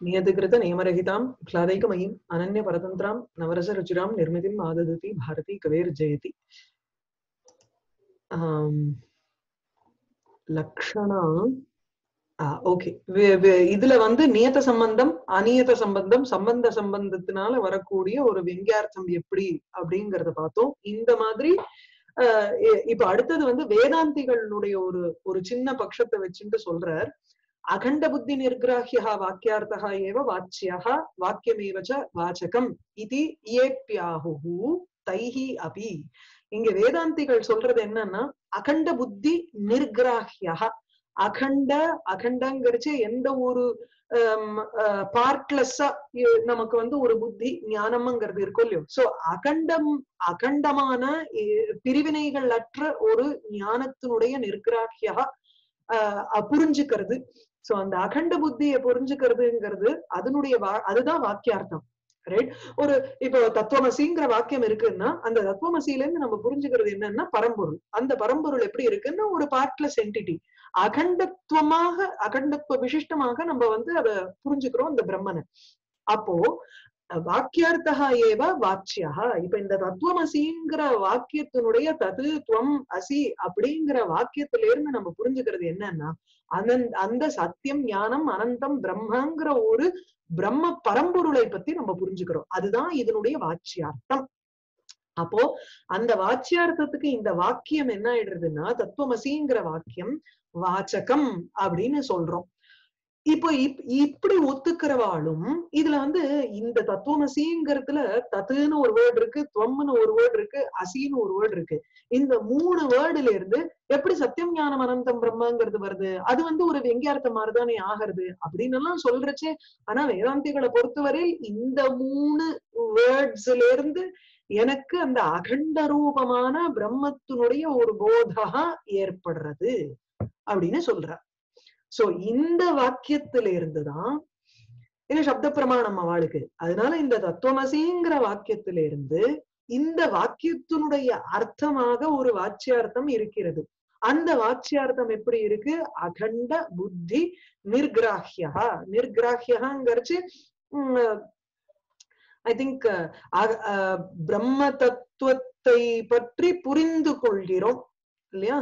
नियतिकृत नियमरहितां ह्लादैकमयीं अनन्य परतन्त्रां नवरस रुचिरां निर्मितिं आददति भारती कवेर्जयति लक्षण ஓகே இதுல வந்து நியத சம்பந்தம் அநியத சம்பந்தம் சம்பந்த சம்பந்தத்தினால வரக்கூடிய ஒரு வெங்கியார்த்தம் எப்படி அப்படிங்கறத பார்த்தோம். இந்த மாதிரி இப்ப அடுத்தது வந்து வேதாந்திகளுடைய ஒரு ஒரு சின்ன பட்சத்தை வச்சுட்டு சொல்றார். அகண்ட புத்தி நிர்கிராஹ்யா வாக்கியார்த்தா ஏவ வாச்சியः வாக்கியமேவ ச வாசகம் இதி ஏப்யாஹு தைஹி அபி. இங்க வேதாந்திகள் சொல்றது என்னன்னா அகண்ட புத்தி நிர்கிராஹ்யா. அகண்ட அகண்டங்கிறச்சு எந்த ஒரு பார்ட்லெஸ்ஸா நமக்கு வந்து ஒரு புத்தி ஞானம்ங்கிறது இருக்கும் இல்லையோ. சோ அகண்டமான பிரிவினைகள் அற்ற ஒரு ஞானத்தினுடைய நிர்கிராஹ்யா புரிஞ்சுக்கிறது. சோ அந்த அகண்ட புத்தியை புரிஞ்சுக்கிறதுங்கிறது அதனுடைய அதுதான் வாக்கியார்த்தம். ரைட். ஒரு இப்போ தத்துவமசிங்கிற வாக்கியம் இருக்குன்னா அந்த தத்துவமசியில இருந்து நம்ம புரிஞ்சுக்கிறது என்னன்னா பரம்பொருள். அந்த பரம்பொருள் எப்படி இருக்குன்னா ஒரு பார்ட்லெஸ் என்டிட்டி. அகண்டத்துவமாக அகண்டத்துவ விசிஷ்டமாக நம்ம வந்து அதை புரிஞ்சுக்கிறோம் அந்த பிரம்மனை. அப்போ வாக்கியார்த்தா ஏவ வாச்சியா. இப்ப இந்த தத்துவமசிங்கிற வாக்கியத்தினுடைய தது துவம் அசி அப்படிங்கிற வாக்கியத்தில இருந்து நம்ம புரிஞ்சுக்கிறது என்னன்னா அந்த சத்தியம் ஞானம் அனந்தம் பிரம்மங்கிற ஒரு பிரம்ம பரம்பொருளை பத்தி நம்ம புரிஞ்சுக்கிறோம். அதுதான் இதனுடைய வாச்சியார்த்தம். அப்போ அந்த வாச்சியார்த்தத்துக்கு இந்த வாக்கியம் என்ன ஆயிடுறதுன்னா தத்துவமசிங்கிற வாக்கியம் வாச்சகம் அப்படின்னு சொல்றோம். இப்போ இப்படி ஒத்துக்கிறவாளும் இதுல வந்து இந்த தத்துவமசிங்கிறதுல தத்துன்னு ஒரு வேர்டு இருக்கு, துவம்னு ஒரு வேர்டு இருக்கு, அசின்னு ஒரு வேர்டு இருக்கு. இந்த 3 வேர்டுல இருந்து எப்படி சத்தியம் ஞானம் அனந்தம் பிரம்மங்கிறது வருது? அது வந்து ஒரு வெங்கியார்த்தம் மாதிரிதானே ஆகிறது அப்படின்னு எல்லாம் சொல்றச்சே. ஆனா வேதாந்திகளை பொறுத்தவரையில் இந்த 3 வேர்ட்ஸ்ல இருந்து எனக்கு அந்த அகண்ட ரூபமான பிரம்மத்தினுடைய ஒரு போதா ஏற்படுறது அப்படின்னு சொல்றார். சோ இந்த வாக்கியத்தில இருந்துதான் இது சப்த பிரமாணம் அவளுக்கு. அதனால இந்த தத்துவமசிங்கிற வாக்கியத்தில இருந்து இந்த வாக்கியத்தினுடைய அர்த்தமாக ஒரு வாச்சியார்த்தம் இருக்கிறது. அந்த வாச்சியார்த்தம் எப்படி இருக்கு? அகண்ட புத்தி நிர்கிராஹ்யா. நிர்கிராஹ்யங்கிறச்சு ஐ திங்க் பிரம்ம தத்துவத்தை பற்றி புரிந்து கொள்கிறோம் இல்லையா?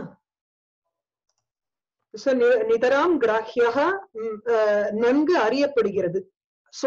நிதராம் கிராஹ்யா நன்கு அறியப்படுகிறது. சோ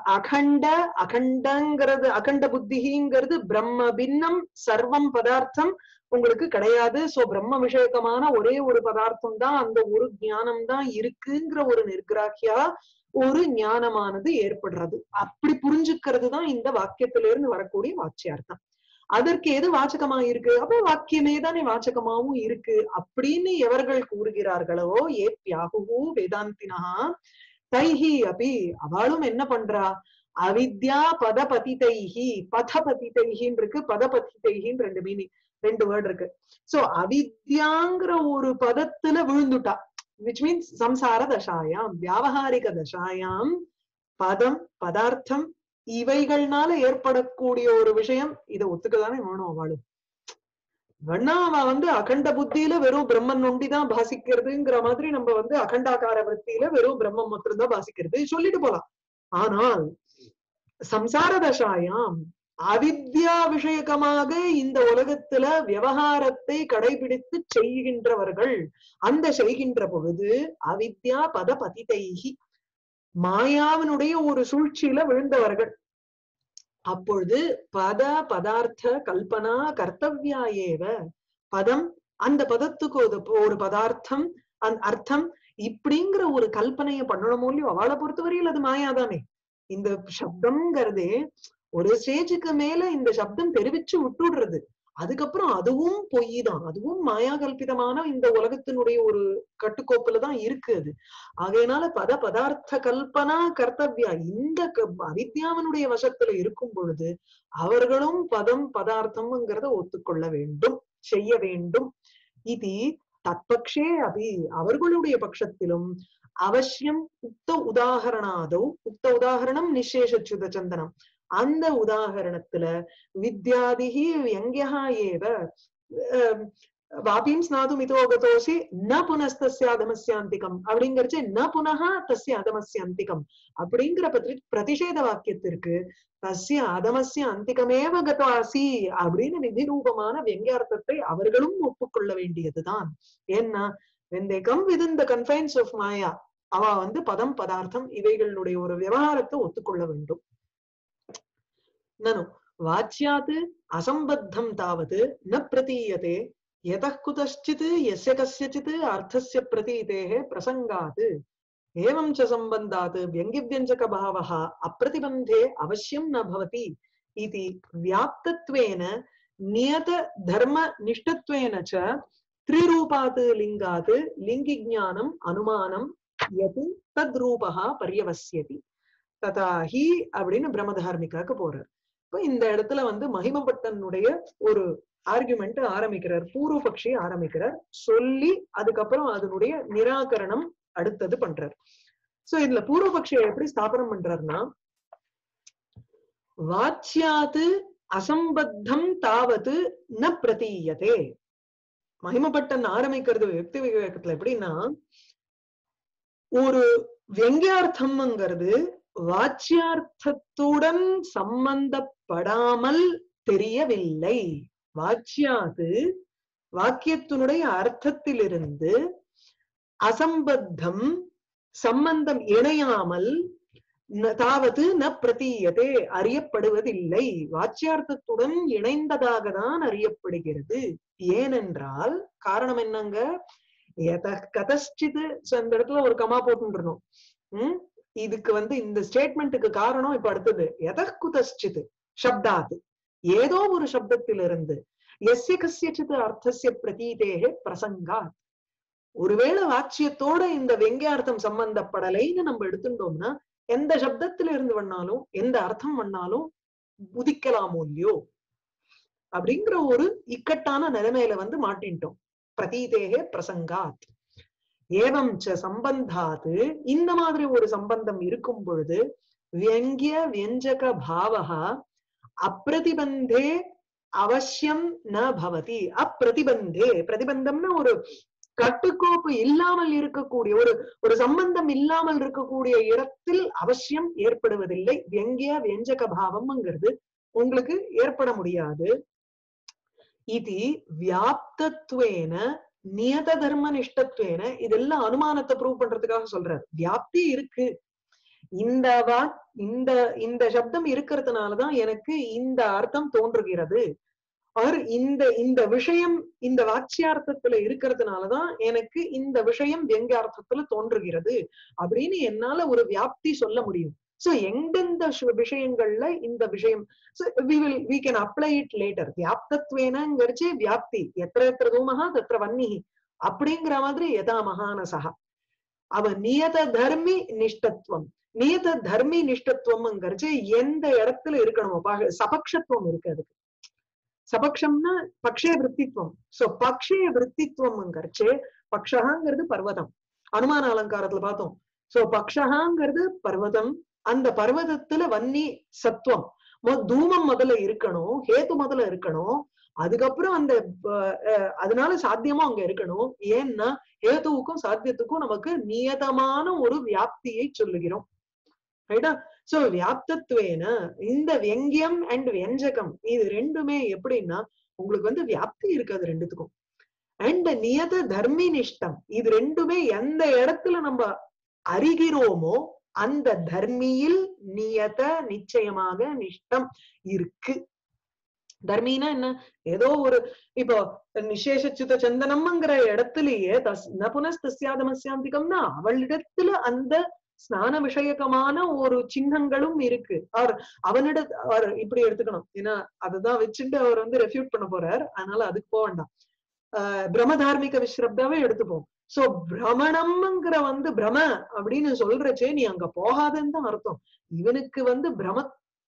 அகண்டங்கிறது அகண்ட புத்திங்கிறது பிரம்ம பின்னம் சர்வம் பதார்த்தம் உங்களுக்கு கிடையாது. சோ பிரம்ம விஷயகமான ஒரே ஒரு பதார்த்தம் தான், அந்த ஒரு ஞானம் தான் இருக்குங்கிற ஒரு நிர்கிராஹ்யா ஒரு ஞானமானது ஏற்படுறது. அப்படி புரிஞ்சுக்கிறது தான் இந்த வாக்கியத்திலிருந்து வரக்கூடிய வாச்சியார்த்தம். அதற்கு எது வாச்சகமா இருக்கு? அப்போ வாக்கியமே தானே வாச்சகமாவும் இருக்கு அப்படின்னு எவர்கள் கூறுகிறார்களோ ஏப்யாஹு வேதாந்தினா தைஹி அபி. அவளும் என்ன பண்றா? அவித்யா பதபதிதைஹி. பதபதிதைஹின்னு இருக்கு, பதபதிதைஹின்னு 2 மீனிங், 2 வேர்டு இருக்கு. சோ அவித்யாங்கிற ஒரு பதத்துல விழுந்துட்டா. which means சம்சார தசாயாம் வியாவகாரிக தசாயாம் பதம் பதார்த்தம் இவைகள்னால ஏற்படக்கூடிய ஒரு விஷயம். இதை ஒத்துக்கதானே வேணும் அவளும். வேணா அவ வந்து அகண்ட புத்தியில வெறும் பிரம்மன் நொண்டிதான் பாசிக்கிறதுங்கிற மாதிரி நம்ம வந்து அகண்டாகார விற்த்தியில வெறும் பிரம்மம் மட்டும்தான் பாசிக்கிறது சொல்லிட்டு போலாம். ஆனால் சம்சார தசாயாம் அவித்யா விஷயகமாக இந்த உலகத்துல விவகாரத்தை கடைபிடித்து செய்கின்றவர்கள், அந்த செய்கின்ற பொழுது அவித்யா பத பதிதைஹி மாயாவினுடைய ஒரு சூழ்ச்சியில விழுந்தவர்கள். அப்பொழுது பத பதார்த்த கல்பனா கர்த்தவ்யா ஏவ. பதம் அந்த பதத்துக்கு ஒரு பதார்த்தம் அர்த்தம் இப்படிங்கிற ஒரு கல்பனையை பண்ணணுமோ இல்லையோ. அவளை பொறுத்தவரையில் அது மாயாதானே. இந்த சப்தம்ங்கிறதே ஒரு ஸ்டேஜுக்கு மேல இந்த சப்தம் தெரிவிச்சு விட்டுடுறது. அதுக்கப்புறம் அதுவும் பொய் தான், அதுவும் மாயா கல்பிதமான இந்த உலகத்தினுடைய ஒரு கட்டுக்கோப்புலதான் இருக்கு அது. ஆகையினால பதார்த்த கல்பனா கர்த்தவ்யா இந்த அவித்யாவனுடைய வசத்துல இருக்கும் பொழுது அவர்களும் பதம் பதார்த்தம்ங்கிறத ஒத்துக்கொள்ள வேண்டும், செய்ய வேண்டும். இது தத்பக்ஷே அபி அவர்களுடைய பட்சத்திலும் அவசியம் உக்த உதாகரணாதோ. உக்த உதாகரணம் நிசேஷச்சுத சந்தனம். அந்த உதாகரணத்துல வித்யாதிகி வியங்கியா ஏவ வாபீம் ஸ்நாதும் இதோ கதோசி ந புனஸ்தஸ்ய அதமஸ்யாந்திகம் அப்படிங்கறச்சு ந புனஹா தஸ்ய அதமஸ்யாந்திகம் அப்படிங்கிற பிரதிஷேத வாக்கியத்திற்கு தஸ்ய அதமஸ்ய அந்திகமேவ கதாசி அப்படின்னு நிதிரூபமான வெங்கியார்த்தத்தை அவர்களும் ஒப்புக்கொள்ள வேண்டியதுதான். ஏன்னா when they come within the confines of Maya, அவ வந்து பதம் பதார்த்தம் இவைகளுடைய ஒரு விவகாரத்தை ஒத்துக்கொள்ள வேண்டும். நனு வாச்சியாத் அசம்பத்தம் தாவது ந பிரதீயதே यतः कुतश्चित् यस्य कस्यचित् अर्थस्य प्रतीतेः प्रसंगात् एवं च सम्बन्धात् व्यङ्ग्यव्यञ्जकभावः अप्रतिबन्धे अवश्यं न भवति इति व्याप्तत्वेन नियतधर्मनिष्ठत्वेन च त्रिरूपात् लिङ्गात् लिङ्गिज्ञानम् अनुमानं यत् तद्रूपः पर्यवस्यति तथा हि அப்படின்னு பிரம்மதார்மிகாக்கு போறார். இப்போ இந்த இடத்துல வந்து மகிமபட்டனுடைய ஒரு ஆர்குமெண்ட் ஆரம்பிக்கிறார், பூர்வபக்ஷி ஆரம்பிக்கிறார் சொல்லி அதுக்கப்புறம் அதனுடைய நிராகரணம் அடுத்தது பண்றார். சோ இதுல பூர்வபக்ஷியை எப்படி ஸ்தாபனம் பண்றாருன்னா, வாச்சியாத்து அசம்பத்தம் தாவது ந பிரதீயதே. மகிமபட்டன் ஆரம்பிக்கிறது யுக்தி விவேகத்துல எப்படின்னா, ஒரு வெங்கியார்த்தம்ங்கிறது வாச்சியார்த்தத்துடன் சம்பந்தப்படாமல் தெரியவில்லை. வாச்சியாது வாக்கியத்தினுடைய அர்த்தத்திலிருந்து அசம்பத்தம் சம்பந்தம் இணையாமல் தாவது ந பிரதீயதே அறியப்படுவதில்லை. வாச்சியார்த்தத்துடன் இணைந்ததாக தான் அறியப்படுகிறது. ஏனென்றால் காரணம் என்னங்க, கதச்சிது அந்த இடத்துல ஒரு கமா போட்டுருணும். இதுக்கு வந்து இந்த ஸ்டேட்மெண்ட்டுக்கு காரணம் இப்ப அடுத்தது எதற்குதச்சிது சப்தாது, ஏதோ ஒரு சப்தத்திலிருந்து எஸ்ய கஸ்யசித் அர்த்தஸ்ய பிரதீதேஹே பிரசங்காத். ஒருவேளை வாச்சியத்தோட இந்த வெங்கியார்த்தம் சம்பந்தப்படலைன்னு நம்ம எடுத்துட்டோம்னா எந்த சப்தத்துல இருந்து வேணாலும் எந்த அர்த்தம் வேணாலும் உதிக்கலாமோ இல்லையோ அப்படிங்கிற ஒரு இக்கட்டான நிலைமையில வந்து மாட்டின்ட்டோம். பிரதீதேஹே பிரசங்காத். ஏவம் ச சம்பந்தாது, இந்த மாதிரி ஒரு சம்பந்தம் இருக்கும் பொழுது வியங்கிய வியஞ்சக பாவகா அப்பிரதிபந்தே அவசியம் ந பவதி. அப்பிரதிபந்தே, பிரதிபந்தம்னா ஒரு கட்டுக்கோப்பு இல்லாமல் இருக்கக்கூடிய ஒரு சம்பந்தம் இல்லாமல் இருக்கக்கூடிய இடத்தில் அவசியம் ஏற்படுவதில்லை. வியங்கிய வியஞ்சக பாவம்ங்கிறது உங்களுக்கு ஏற்பட முடியாது. இது வியாப்தத்வேன நியத தர்ம நிஷ்டத்வேன, இதெல்லாம் அனுமானத்தை ப்ரூவ் பண்றதுக்காக சொல்றாரு. வியாப்தி இருக்கு, இந்த இந்த சப்தம் இருக்கிறதுனாலதான் எனக்கு இந்த அர்த்தம் தோன்றுகிறது, இந்த விஷயம் இந்த வாச்சியார்த்தத்துல இருக்கிறதுனாலதான் எனக்கு இந்த விஷயம் வெங்கார்த்தத்துல தோன்றுகிறது அப்படின்னு என்னால ஒரு வியாப்தி சொல்ல முடியும். சோ எந்தெந்த விஷயங்கள்ல இந்த விஷயம் we can apply it later. வியாப்தத்வேனங்கரிச்சே வியாப்தி எத்திர தூமஹா தத்திர வன்னிஹி அப்படிங்கிற மாதிரி யதா மகானசஹா. அவ நியத தர்மி நிஷ்டத்துவம், நியத தர்மி நிஷ்டத்துவம்ங்கிறச்சு எந்த இடத்துல இருக்கணும், சபக்ஷத்துவம் இருக்கு. அதுக்கு சபக்ஷம்னா பக்ஷய விற்பித்துவம். சோ பக்ஷய விற்பித்துவம்ங்கிறச்சு பக்ஷகாங்கிறது பர்வதம், அனுமான அலங்காரத்துல பார்த்தோம். சோ பக்ஷகாங்கிறது பர்வதம், அந்த பர்வதத்துல வன்னி சத்துவம், தூமம் முதல்ல இருக்கணும், ஹேத்து முதல்ல இருக்கணும், அதுக்கப்புறம் அந்த அதனால சாத்தியமும் அங்க இருக்கணும். ஏன்னா ஹேத்துவுக்கும் சாத்தியத்துக்கும் நமக்கு நியதமான ஒரு வியாப்தியை சொல்லுகிறோம். ரைட்டா? சோ வியாப்தத்வேன இந்த வெங்கியம் அண்ட் வியஞ்சகம் இது ரெண்டுமே எப்படின்னா உங்களுக்கு வந்து வியாப்தி இருக்காது ரெண்டுத்துக்கும். அண்ட் நியத தர்மி நிஷ்டம், இது ரெண்டுமே எந்த இடத்துல நம்ம அறிகிறோமோ அந்த தர்மியில் நியத நிச்சயமாக நிஷ்டம் இருக்கு. தர்மினா என்ன, ஏதோ ஒரு இப்போ நிசேஷச்சுத சந்தனம்ங்கிற இடத்துலயே நபுனஸ்தஸ்யாதமஸ்யாந்திகம்னா அவளிடத்துல அந்த ஸ்நான விஷயகமான ஒரு சின்னங்களும் இருக்கு. அவனிட இப்படி எடுத்துக்கணும், ஏன்னா அதுதான் வச்சுட்டு அவர் வந்து ரெஃப்யூட் பண்ண போறார், அதனால அதுக்கு போக வேண்டாம். பிரமதார்மிக விஸ்ரப்தாவே எடுத்துப்போம். சோ பிரமணம்ங்கிற வந்து பிரம அப்படின்னு சொல்றச்சே நீ அங்க போகாதன்னு தான் அர்த்தம். இவனுக்கு வந்து பிரம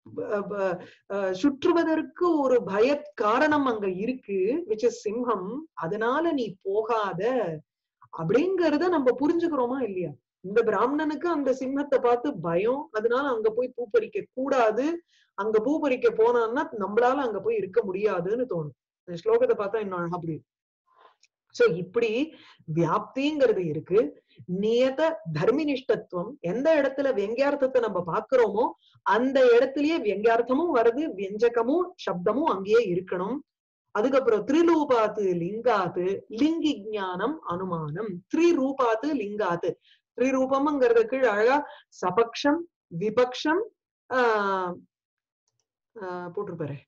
சுற்றுவதற்கு ஒரு பய காரணம் அங்க இருக்கு, which is சிம்ஹம், அதனால நீ போகாத அப்படிங்கறத நம்ம புரிஞ்சுக்கிறோமா இல்லையா? இந்த பிராமணனுக்கு அந்த சிம்மத்தை பார்த்து பயம், அதனால அங்க போய் பூ பறிக்க கூடாது, அங்க பூ பறிக்க போனான்னா நம்மளால அங்க போய் இருக்க முடியாதுன்னு தோணும். இந்த ஸ்லோகத்தை பார்த்தா இன்னும் அழகா புரியும். சோ இப்படி வியாப்திங்கிறது இருக்கு. நியத தர்மினிஷ்டத்துவம், எந்த இடத்துல வியங்கியார்த்தத்தை நம்ம பாக்குறோமோ அந்த இடத்துலயே வியங்கியார்த்தமும் வருது, வியஞ்சகமும் சப்தமும் அங்கேயே இருக்கணும். அதுக்கப்புறம் த்ரிரூபாத்து லிங்காத்து லிங்கி ஞானம் அனுமானம். த்ரிரூபாத்து லிங்காத்து, த்ரிரூபம்ங்கிறது கீழ் அழகா சபக்ஷம் விபக்ஷம் போட்டிருப்பாரு,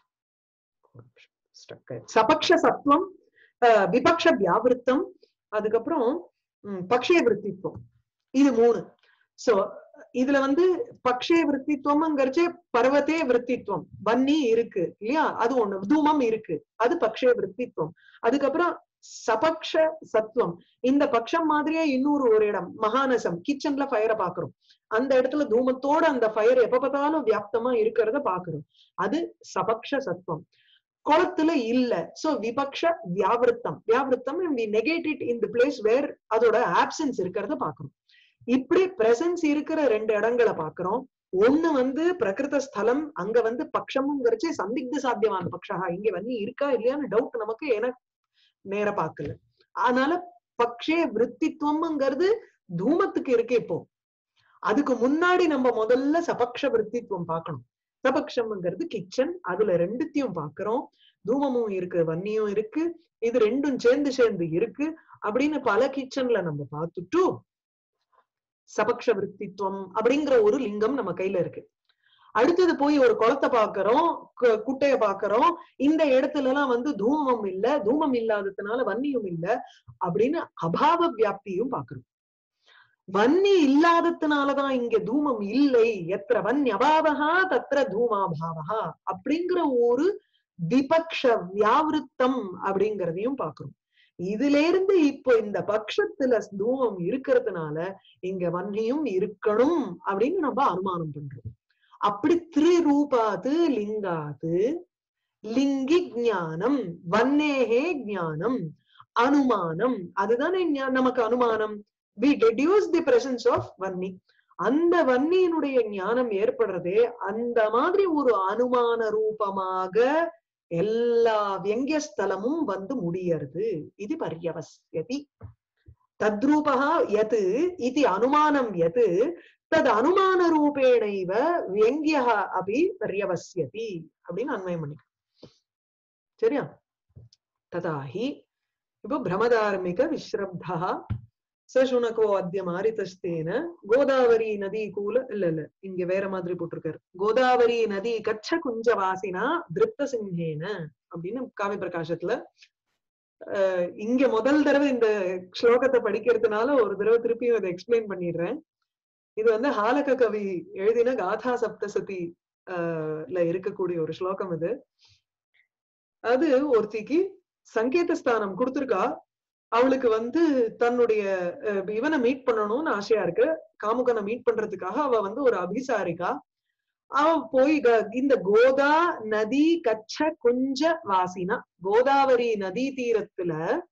சபக்ஷ சத்துவம் விபக்ஷ வியாவிருத்தம், அதுக்கப்புறம் பக்ஷே விருத்தித்துவம், இது 3. சோ இதுல பக்ஷே விருத்தித்துவம்ங்கிறச்சே பர்வத்தே விருத்தித்துவம், வன்னி இருக்கு இல்லையா, அது ஒண்ணு, தூமம் இருக்கு, அது பக்ஷே விருத்தித்துவம். அதுக்கப்புறம் சபக்ஷ சத்துவம், இந்த பக்ஷம் மாதிரியே இன்னொரு ஒரு இடம் மகாநசம், கிச்சன்ல ஃபயரை பாக்குறோம், அந்த இடத்துல தூமத்தோட அந்த ஃபயர் எப்ப பார்த்தாலும் வியாப்தமா இருக்கிறத பாக்குறோம், அது சபக்ஷ சத்துவம். குளத்துல இல்ல, சோ விபக்ஷ வியாவிருத்தம், வியாவிருத்தம் we negate it in the place where அதோட ஆப்சன்ஸ் இருக்கிறத பாக்குறோம். இப்படி பிரசன்ஸ் இருக்கிற 2 இடங்களை பாக்குறோம். ஒண்ணு பிரகிருத ஸ்தலம், அங்க பக்ஷம்ங்கிறச்சு சந்திக்த சாத்தியமான பக்ஷா, இங்க வன்னி இருக்கா இல்லையான்னு டவுட் நமக்கு, ஏன்னா நேர பாக்கல. அதனால பக்ஷே விருத்தித்துவம்ங்கிறது தூமத்துக்கு இருக்கு. இப்போ அதுக்கு முன்னாடி நம்ம முதல்ல சபக்ஷ விருத்தித்துவம் பார்க்கணும். சபக்ஷம்ங்கிறது கிச்சன், அதுல 2த்தையும் பாக்குறோம், தூமமும் இருக்கு வன்னியும் இருக்கு, இது 2ம் சேர்ந்து இருக்கு அப்படின்னு பல கிச்சன்ல நம்ம பார்த்துட்டு சபக்ஷ விருத்தித்துவம் அப்படிங்கிற ஒரு லிங்கம் நம்ம கையில இருக்கு. அடுத்தது போய் ஒரு குளத்தை பாக்குறோம், குட்டைய பாக்குறோம், இந்த இடத்துல எல்லாம் தூமம் இல்ல, தூமம் இல்லாததுனால வன்னியும் இல்ல அப்படின்னு அபாவ வியாப்தியும் பாக்குறோம். வன்னி இல்லாததுனாலதான் இங்க தூமம் இல்லை, எத்திர வன்யபாவகா தத்திர தூமாபாவகா அப்படிங்கிற ஒரு விபக்ஷ வியாவிருத்தம் அப்படிங்கிறதையும் பாக்குறோம். இதுல இருந்து இப்போ இந்த பட்சத்துல தூமம் இருக்கிறதுனால இங்க வன்னியும் இருக்கணும் அப்படின்னு நம்ம அனுமானம் பண்றோம். அப்படி த்ரிரூபாத்து லிங்காத்து லிங்கி ஞானம் வன்னேகே ஞானம் அனுமானம், அதுதானே நமக்கு அனுமானம். we deduce the presence of Vanni. அந்த வன்னியினுடைய ஞானம் ஏற்படுறதே அந்த மாதிரி ஒரு அனுமான ரூபமாக எல்லா வியங்கியஸ்தலமும் முடியறது. இது பர்யவஸ்யதி. தத்ரூபா யத் இது அனுமானம் யத் தத் அனுமான ரூபேணைவ வியங்கிய அபி பர்யவஸ்யதி அப்படின்னு அன்வயம் பண்ணிக்க. சரியா? ததாஹி இப்போ பிரமதார்மிக விஸ்ரப்தா சசுனகோ அத்ய மாரிதஸ்தேன கோதாவரி நதி கூல இல்ல இங்க வேற மாதிரி போட்டிருக்காரு, கோதாவரி நதி கச்ச குஞ்ச வாசினா திருப்த சிங்கேன அப்படின்னு காவிய பிரகாசத்துல. இங்க முதல் தடவை இந்த ஸ்லோகத்தை படிக்கிறதுனால ஒரு தடவை திருப்பியும் அதை எக்ஸ்பிளைன் பண்ணிடுறேன். இது ஹாலக கவி எழுதின காதா சப்தசதி இருக்கக்கூடிய ஒரு ஸ்லோகம். இது அது ஒருத்திக்கு சங்கேத ஸ்தானம் கொடுத்திருக்கா. அவளுக்கு தன்னுடைய இவனை மீட் பண்ணணும்னு ஆசையா இருக்கு, காமுகனை மீட் பண்றதுக்காக அவ ஒரு அபிசாரிக்கா. அவ போய் இந்த கோதா நதி கச்ச குஞ்ச வாசினா, கோதாவரி நதி தீரத்துல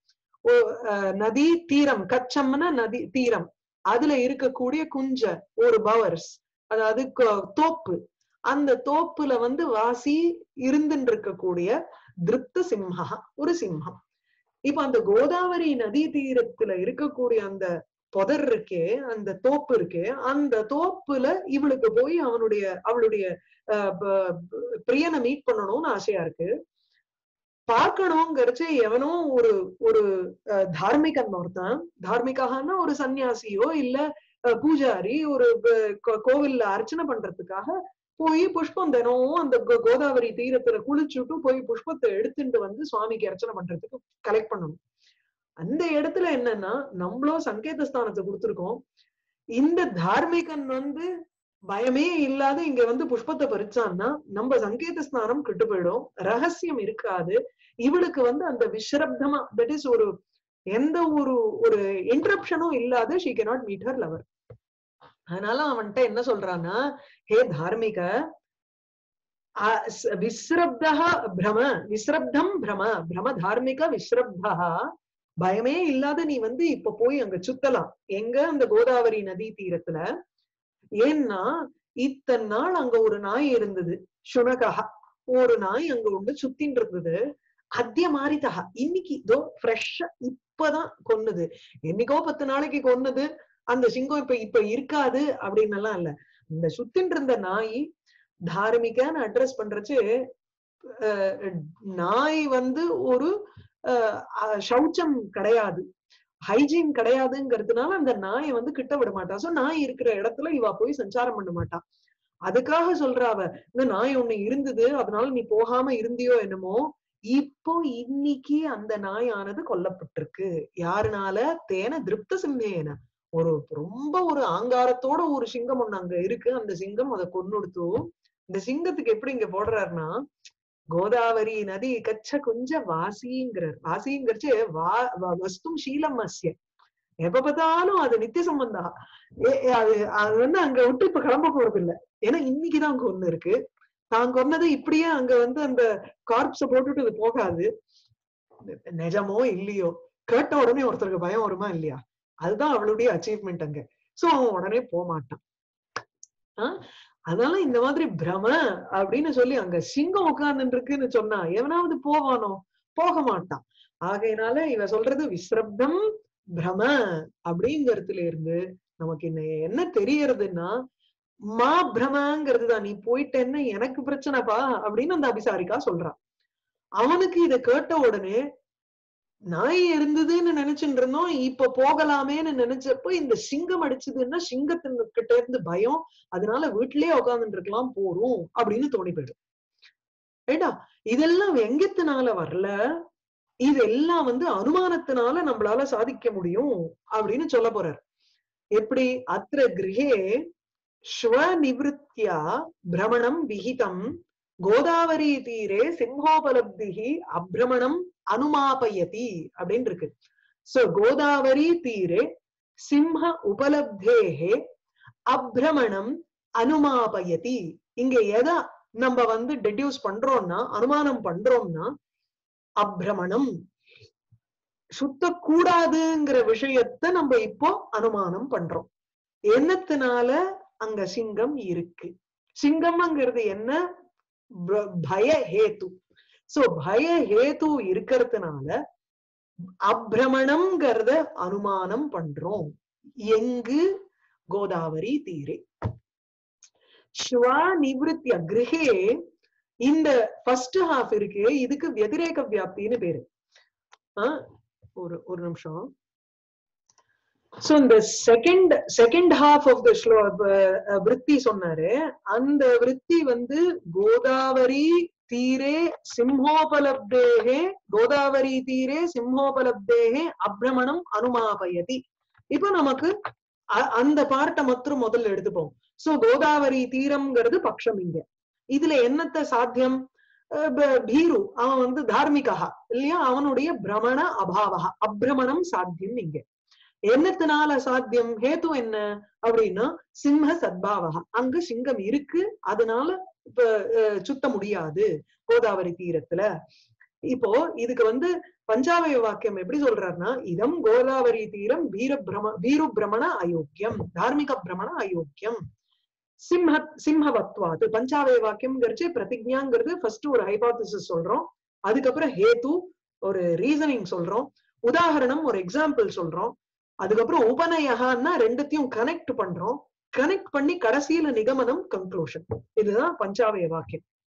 நதி தீரம், கச்சம்னா நதி தீரம், அதுல இருக்கக்கூடிய குஞ்ச ஒரு பவர்ஸ், அதாவது தோப்பு, அந்த தோப்புல வாசி இருந்துட்டு இருக்கக்கூடிய திருப்த சிம்ஹா, ஒரு சிம்ஹம். இப்ப அந்த கோதாவரி நதி தீரத்துல இருக்கக்கூடிய அந்த புதர் இருக்கே, அந்த தோப்பு இருக்கே, அந்த தோப்புல இவளுக்கு போய் அவளுடைய பிரியனை மீட் பண்ணணும்னு ஆசையா இருக்கு. பார்க்கணுங்கிறச்சு எவனோ ஒரு தார்மிகன் ஒருத்தன், தார்மிகான்னா ஒரு சன்னியாசியோ இல்ல பூஜாரி, ஒரு கோவில்ல அர்ச்சனை பண்றதுக்காக போய் புஷ்பம் தினம் அந்த கோதாவரி தீரத்துல குளிச்சுட்டு போய் புஷ்பத்தை எடுத்துட்டு சுவாமிக்கு அர்ச்சனை பண்றதுக்கு கலெக்ட் பண்ணணும். அந்த இடத்துல என்னன்னா, நம்மளும் சங்கேத ஸ்தானத்தை கொடுத்திருக்கோம். இந்த தார்மிகன் பயமே இல்லாத இங்க புஷ்பத்தை பறிச்சான்னா நம்ம சங்கேத ஸ்தானம் கெட்டு போயிடும், ரகசியம் இருக்காது. இவளுக்கு அந்த விஸ்ரப்தமா, தட் இஸ் ஒரு எந்த ஒரு இன்டரப்ஷனும் இல்லாத she cannot meet her lover. அதனால அவன்கிட்ட என்ன சொல்றான்னா, ஹே தார்மிக, விஸ்ரப்தா பிரம, விஸ்ரப்தம் பிரம, பிரம தார்மிக விஸ்ரப்தா, பயமே இல்லாத நீ இப்ப போய் அங்க சுத்தலாம். எங்க? அந்த கோதாவரி நதி தீரத்துல. ஏன்னா இத்தனை நாள் அங்க ஒரு நாய் இருந்தது, சுனகா, ஒரு நாய் அங்க சுத்தின்னு இருந்தது. அத்திய மாறிதா, இன்னைக்கு இதோ ஃப்ரெஷ்ஷா இப்பதான் கொன்னுது, என்னைக்கோ 10 நாளைக்கு கொன்னது அந்த சிங்கம் இப்ப இப்ப இருக்காது அப்படின்னு எல்லாம் இல்ல. இந்த சுத்தின் இருந்த நாய் தார்மிகான்னு அட்ரஸ் பண்றச்சு நாய் வந்து ஒரு சௌச்சம் கிடையாது, ஹைஜீன் கிடையாதுங்கிறதுனால அந்த நாயை வந்து கிட்ட விட மாட்டா. சோ நாய் இருக்கிற இடத்துல இவ போய் சஞ்சாரம் பண்ண மாட்டா. அதுக்காக சொல்றா அவ, இந்த நாய் ஒண்ணு இருந்தது அதனால நீ போகாம இருந்தியோ என்னமோ, இப்போ இன்னைக்கு அந்த நாயானது கொல்லப்பட்டிருக்கு. யாருனால? தேன திருப்த சிம்மேன, ஒரு ரொம்ப ஒரு ஆங்காரத்தோட ஒரு சிங்கம் ஒண்ணு அங்க இருக்கு, அந்த சிங்கம் அதை கொன்னுடுத்து. இந்த சிங்கத்துக்கு எப்படி இங்க போடுறாருன்னா, கோதாவரி நதி கச்ச குஞ்ச வாசிங்கிறார். வாசிங்கிறச்சு வஸ்தும் சீலம் அஸ்ய, எப்ப பார்த்தாலும் அது நித்திய சம்பந்தா. அது அது வந்து அங்க விட்டு இப்ப கிளம்ப போறது இல்ல, ஏன்னா இன்னைக்குதான் அங்க ஒண்ணு இருக்கு. தான் கொன்னது இப்படியே அங்க வந்து அந்த கார்ப்ஸ போட்டுட்டு இது போகாது. நிஜமோ இல்லையோ கேட்ட உடனே ஒருத்தருக்கு பயம் வருமா இல்லையா? அதுதான் அவளுடைய அச்சீவ்மெண்ட் அங்க. சோ அவன் உடனே போக மாட்டான். அதனால இந்த மாதிரி பிரம அப்படின்னு சொல்லி அங்க சிங்கம் உட்கார்ந்துட்டு இருக்குன்னு சொன்னா எவனாவது போவானோ? போக மாட்டான். ஆகையினால இவ சொல்றது விஸ்ரப்தம் பிரம அப்படிங்கறதுல இருந்து நமக்கு என்ன தெரியறதுன்னா, மா பிரமங்கிறது தான், நீ போயிட்டேன்னு எனக்கு பிரச்சனைப்பா அப்படின்னு அந்த அபிசாரிக்கா சொல்றான். அவனுக்கு இதை கேட்ட உடனே நாய் இருந்ததுன்னு நினைச்சுட்டு இருந்தோம், இப்ப போகலாமேன்னு நினைச்சப்போ இந்த சிங்கம் அடிச்சதுன்னா சிங்கத்தின் கிட்ட இருந்து பயம், அதனால வீட்டிலேயே உட்கார்ந்துட்டு இருக்கலாம் போறோம் அப்படின்னு தோணி போயிடும். ரைட்டா? இதெல்லாம் வெங்கத்தினால வரல, இதெல்லாம் வந்து அனுமானத்தினால நம்மளால சாதிக்க முடியும் அப்படின்னு சொல்ல போறார். எப்படி? அத்திர கிரகே ஸ்வநிவிருத்தியா பிரமணம் விஹிதம் கோதாவரி தீரே சிம்ஹோபலப்திஹி அப்ரமணம் அனுமாபயதி அப்படின்னு இருக்கு. சோ கோதாவரி தீரே சிம்ஹ உபலப்தேஹே அப்ரமணம் அனுமாபயதி. இங்க எதை நம்ம வந்து டெடியூஸ் பண்றோம்னா, அனுமானம் பண்றோம்னா, அப்ரமணம் சுத்த கூடாதுங்கிற விஷயத்த நம்ம இப்போ அனுமானம் பண்றோம். என்னத்தினால? அங்க சிங்கம் இருக்கு. சிங்கம்ங்கிறது என்ன? பய ஹேத்து. சோ பய ஹேத்து இருக்கிறதுனால அப்ரமணம்ங்கிறத அனுமானம் பண்றோம். எங்கு? கோதாவரி தீரே. ஸ்வா நிவிருத்திய கிரகே, இந்த ஃபர்ஸ்ட் ஹாஃப் இருக்கு, இதுக்கு வதிரேக வியாப்தின்னு பேரு. ஒரு நிமிஷம். சோ இந்த செகண்ட் ஹாஃப் ஆஃப் த விருத்தி சொன்னாரு, அந்த விருத்தி வந்து கோதாவரி தீரே சிம்ஹோபலப்தேகே, கோதாவரி தீரே சிம்ஹோபலப்தேகே அப்ரமணம் அனுமாபயதி. இப்ப நமக்கு அந்த பார்ட்டை மாத்திரம் முதல்ல எடுத்துப்போம். சோ கோதாவரி தீரம்ங்கிறது பட்சம். இங்க இதுல என்னத்த சாத்தியம்? பீரு அவன் வந்து தார்மிகா இல்லையா, அவனுடைய பிரமண அபாவா, அப்ரமணம் சாத்தியம். இங்க என்னத்தினால சாத்தியம்? ஹேத்து என்ன அப்படின்னா சிம்ம சத்பாவா, அங்க சிங்கம் இருக்கு, அதனால இப்ப சுத்த முடியாது கோதாவரி தீரத்துல. இப்போ இதுக்கு வந்து பஞ்சாவய வாக்கியம் எப்படி சொல்றாருன்னா, இதம் கோதாவரி தீரம் வீரு பிரமண அயோக்கியம், தார்மிக பிரமண அயோக்கியம் சிம்ஹவத்வாது. பஞ்சாவய வாக்கியம்ங்கிறச்சு பிரதிஜாங்கிறது ஃபர்ஸ்ட் ஒரு ஹைபோதசிஸ் சொல்றோம், அதுக்கப்புறம் ஹேத்து ஒரு ரீசனிங் சொல்றோம், உதாரணம் ஒரு எக்ஸாம்பிள் சொல்றோம், அதுக்கப்புறம் உபநயகான்னா ரெண்டுத்தையும் கனெக்ட் பண்றோம், கனெக்ட் பண்ணி கடைசியில நிகமனம் கன்க்ளூஷன். இதுதான் பஞ்சாவய வாக்கியம்.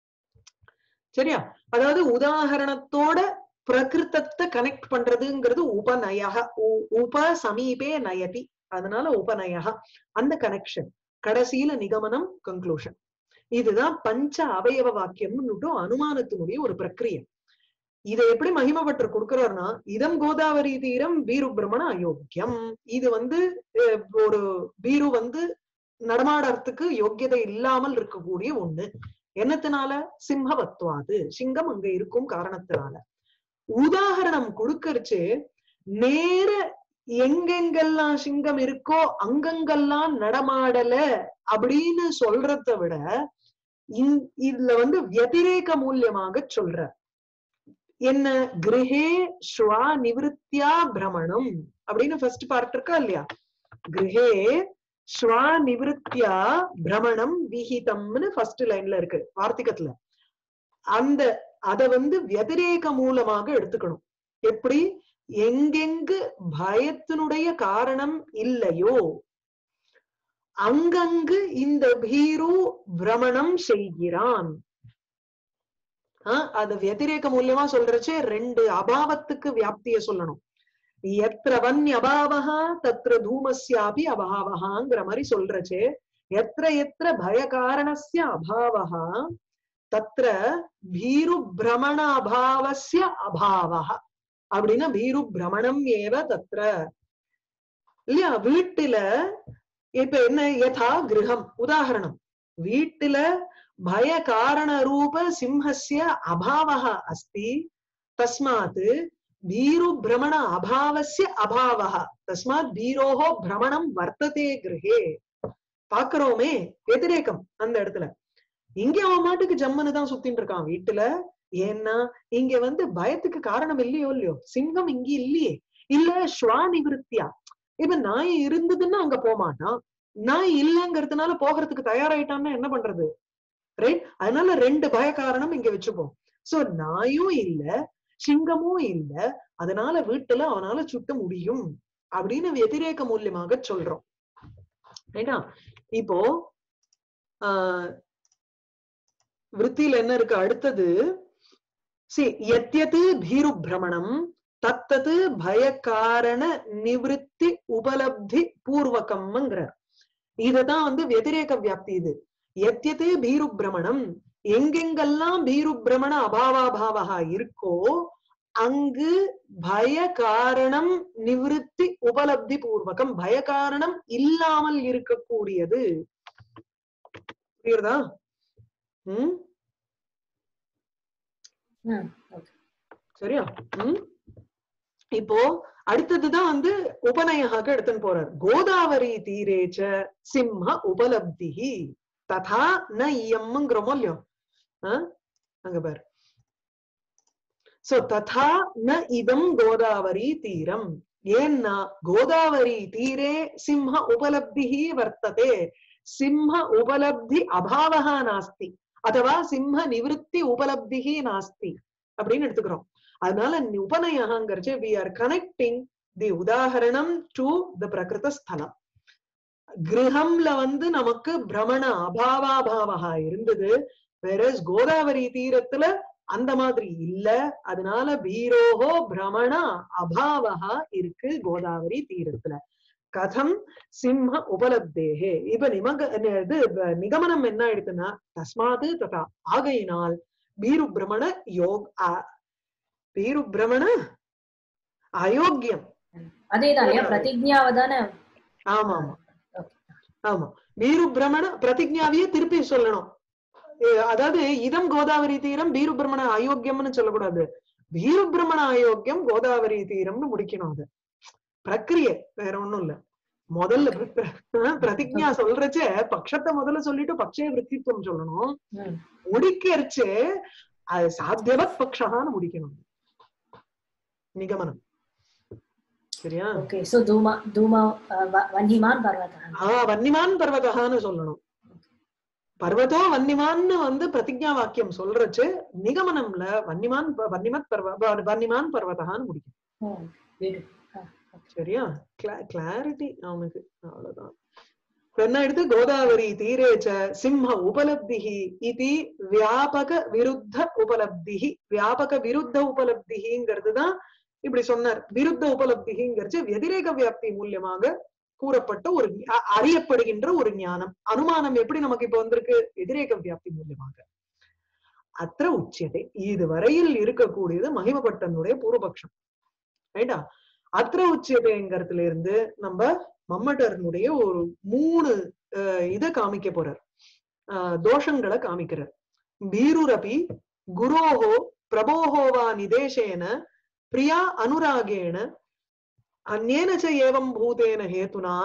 சரியா? அதாவது உதாரணத்தோட பிரகிருத்தத்தை கனெக்ட் பண்றதுங்கிறது உபநயக, உப சமீபே நயதி, அதனால உபநயக அந்த கனெக்ஷன், கடைசியில நிகமனம் கன்க்ளூஷன். இதுதான் பஞ்ச அவயவ வாக்கியம்னு அனுமானத்தினுடைய ஒரு பிரக்கிரியை. இதை எப்படி மகிமைப்பட்டு கொடுக்கிறார்னா, இதம் கோதாவரி தீரம் வீரு பிரமண அயோக்கியம். இது வந்து ஒரு வீரு வந்து நடமாடறதுக்கு யோக்கியதை இல்லாமல் இருக்கக்கூடிய ஒண்ணு. என்னத்தினால? சிம்ஹவத்வாது, சிங்கம் அங்க இருக்கும் காரணத்தினால. உதாரணம் கொடுக்கறச்சு நேர எங்கெங்கெல்லாம் சிங்கம் இருக்கோ அங்கங்கெல்லாம் நடமாடல அப்படின்னு சொல்றத விட இதுல வந்து வதிரேக மூலியமாக சொல்ற என்ன? கிரகே ஸ்வா நிவிருத்தியா பிரமணம் அப்படின்னு ஃபர்ஸ்ட் பார்ட் இருக்கா இல்லையா? கிரகே ஸ்வா நிவிருத்தியா பிரமணம் விஹிதம்னு ஃபர்ஸ்ட் லைன்ல இருக்கு வார்த்திகத்துல. அந்த அத வந்து வதிரேக மூலமாக எடுத்துக்கணும். எப்படி? எங்கெங்கு பயத்தினுடைய காரணம் இல்லையோ அங்கங்கு இந்த பீரு பிரமணம் செய்கிறான். அது வதிரேக மூலியமா சொல்றச்சே ரெண்டு அபாவத்துக்கு வியாப்திய சொல்லணும். எத்திர வன்ய அபாவஹா தத்ர தூமஸ்யாபி அபாவஹாங்கிற மாதிரி சொல்றச்சே எத்திர எத்திர பய காரணஸ்ய அபாவஹா தத்ர பீரு பிரமண அபாவஸ்ய அபாவஹ அப்படின்னா பீரு பிரமணம் ஏவ தத்ர இல்லையா. வீட்டுல இப்ப என்ன யதா கிரகம் உதாரணம், வீட்டுல பய காரண ரூப சிம்ஹஸ்ய அபாவஹ அஸ்தி தஸ்மாத் பீரு பிரமண அபாவஸ்ய அபாவஹ தஸ்மாத் பீரோஹோ பிரமணம் வர்த்ததே கிரகே. பாக்குறோமே வதிரேகம் அந்த இடத்துல. இங்க அவன் மாட்டுக்கு ஜம்முன்னு தான் சுத்தின்னு இருக்கான் வீட்டுல. ஏன்னா இங்க வந்து பயத்துக்கு காரணம் இல்லையோ இல்லையோ, சிங்கம் இங்க இல்லையே. இல்ல ஸ்வா நிவிருத்தியா, இப்ப நாய் இருந்ததுன்னா அங்க போமாட்டான், நாய் இல்லைங்கிறதுனால போகிறதுக்கு தயாராயிட்டான்னா என்ன பண்றது, ரைட்? அதனால ரெண்டு பய காரணம் இங்க வச்சுப்போம். சோ நாயும் இல்ல சிங்கமும் இல்ல, அதனால வீட்டுல அவனால சுட்ட முடியும் அப்படின்னு வதிரேக மூலியமாக சொல்றோம். ரைட்டா? இப்போ விருத்தியில என்ன இருக்கு அடுத்தது, யத்யத் பீரு பிரமணம் தத்தது பயகாரண நிவிருத்தி உபலப்தி பூர்வகம்ங்கிறார். இததான் வந்து வதிரேக வியாப்தி. இது யத்யத் பீரு பிரமணம், எங்கெங்கெல்லாம் பீரு பிரமண அபாவாபாவா இருக்கோ அங்கு பய காரணம் நிவிருத்தி உபலப்தி பூர்வகம், பய காரணம் இல்லாமல் இருக்கக்கூடியது. புரியுறதா? சரியா? இப்போ அடுத்ததுதான் வந்து உபநயாக எடுத்துன்னு போறார். கோதாவரி தீரேச்ச சிம்ம உபலப்தி ததா ந இயம்ங்கிறோமோ இல்லையோ, அங்க பாரு. சோ ததா ந இதம் கோதாவரி தீரம். ஏன்னா கோதாவரி தீரே சிம்ம உபலப்தி வர்த்ததே, சிம்ம உபலப்தி அபாவஹா நாஸ்தி அதுவா சிம்ம நிவிருத்தி உபலப்தி நாஸ்தி அப்படின்னு எடுத்துக்கிறோம். அதனால உபநயங்கிறச்சு we are connecting the உதாரணம் to the பிரகிருத ஸ்தலம். கிரகம்ல வந்து நமக்கு பிரமண அபாவாபாவா இருந்தது, வேறஸ் கோதாவரி தீரத்துல அந்த மாதிரி இல்ல. அதனால பீரோஹோ பிரமண அபாவா இருக்கு கோதாவரி தீரத்துல. கதம் சிம்ம உபலப்தேகே. இப்ப நிகமனம் என்ன ஆயிடுதுன்னா தஸ்மாது ததா, ஆகையினால் பீரு பிரமண பீரு பிரமண அயோக்கியம். அதேதான் பிரதிஜ்ஞாவதான. ஆமா ஆமா ஆமா, பீரு பிரமண பிரதிஜ்ஞாவையே திருப்பி சொல்லணும். அதாவது இதம் கோதாவரி தீரம் பீரு பிரமண அயோக்கியம்னு சொல்லக்கூடாது, பீரு பிரமண அயோக்கியம் கோதாவரி தீரம்னு முடிக்கணும். அது பிரக்கிரிய, வேற ஒண்ணும் இல்ல. முதல்ல பிரதிஜ்ஞா சொல்றச்ச பட்சத்தை முதல்ல சொல்லிட்டு பட்சய விருத்தித்துவம் சொல்லணும், முடிக்கரிச்சு அது சாத்தியவத் பக்ஷான்னு முடிக்கணும் நிகமனம். சரியா? ஓகே. சோ தூமா தூமா வன்னிமான் பர்வதஹ, வன்னிமான் பர்வதஹான்னு சொல்லணும். பர்வதோ வன்னிமான்னு வந்து பிரதிஜ்ஞா வாக்கியம் சொல்றச்சு நிகமனம்ல வன்னிமான் வன்னிமான் பர்வதஹான்னு முடிக்கணும். சரியா? கிளாரிட்டி அவனுக்கு அவ்வளவுதான். என்ன எடுத்து கோதாவரி தீரேச்ச சிம்ம உபலப்தி இது வியாபக விருத்த உபலப்தி. வியாபக விருத்த உபலப்திங்கிறதுதான் இப்படி சொன்னார். விருத்த உபலப்திங்கிறச்சு வதிரேக வியாப்தி மூலியமாக கூறப்பட்ட ஒரு அறியப்படுகின்ற ஒரு ஞானம், அனுமானம். எப்படி நமக்கு இப்ப வந்திருக்கு? வதிரேக வியாப்தி மூலியமாக. அത്ര உச்சியதை, இதுவரையில் இருக்கக்கூடியது மகிமபட்டனுடைய பூர்வபக்ஷம். ரைட்டா? அത്ര உச்சியதைங்கிறதுல இருந்து நம்ம மம்மட்டனுடைய ஒரு 3 இதை காமிக்க போறார், தோஷங்களை காமிக்கிறார். பீருரபி குரோஹோ பிரபோஹோவா நிதேசேன பிரியா அனுராகேன அந்நேன ச ஏவம் பூதேன ஹேதுனா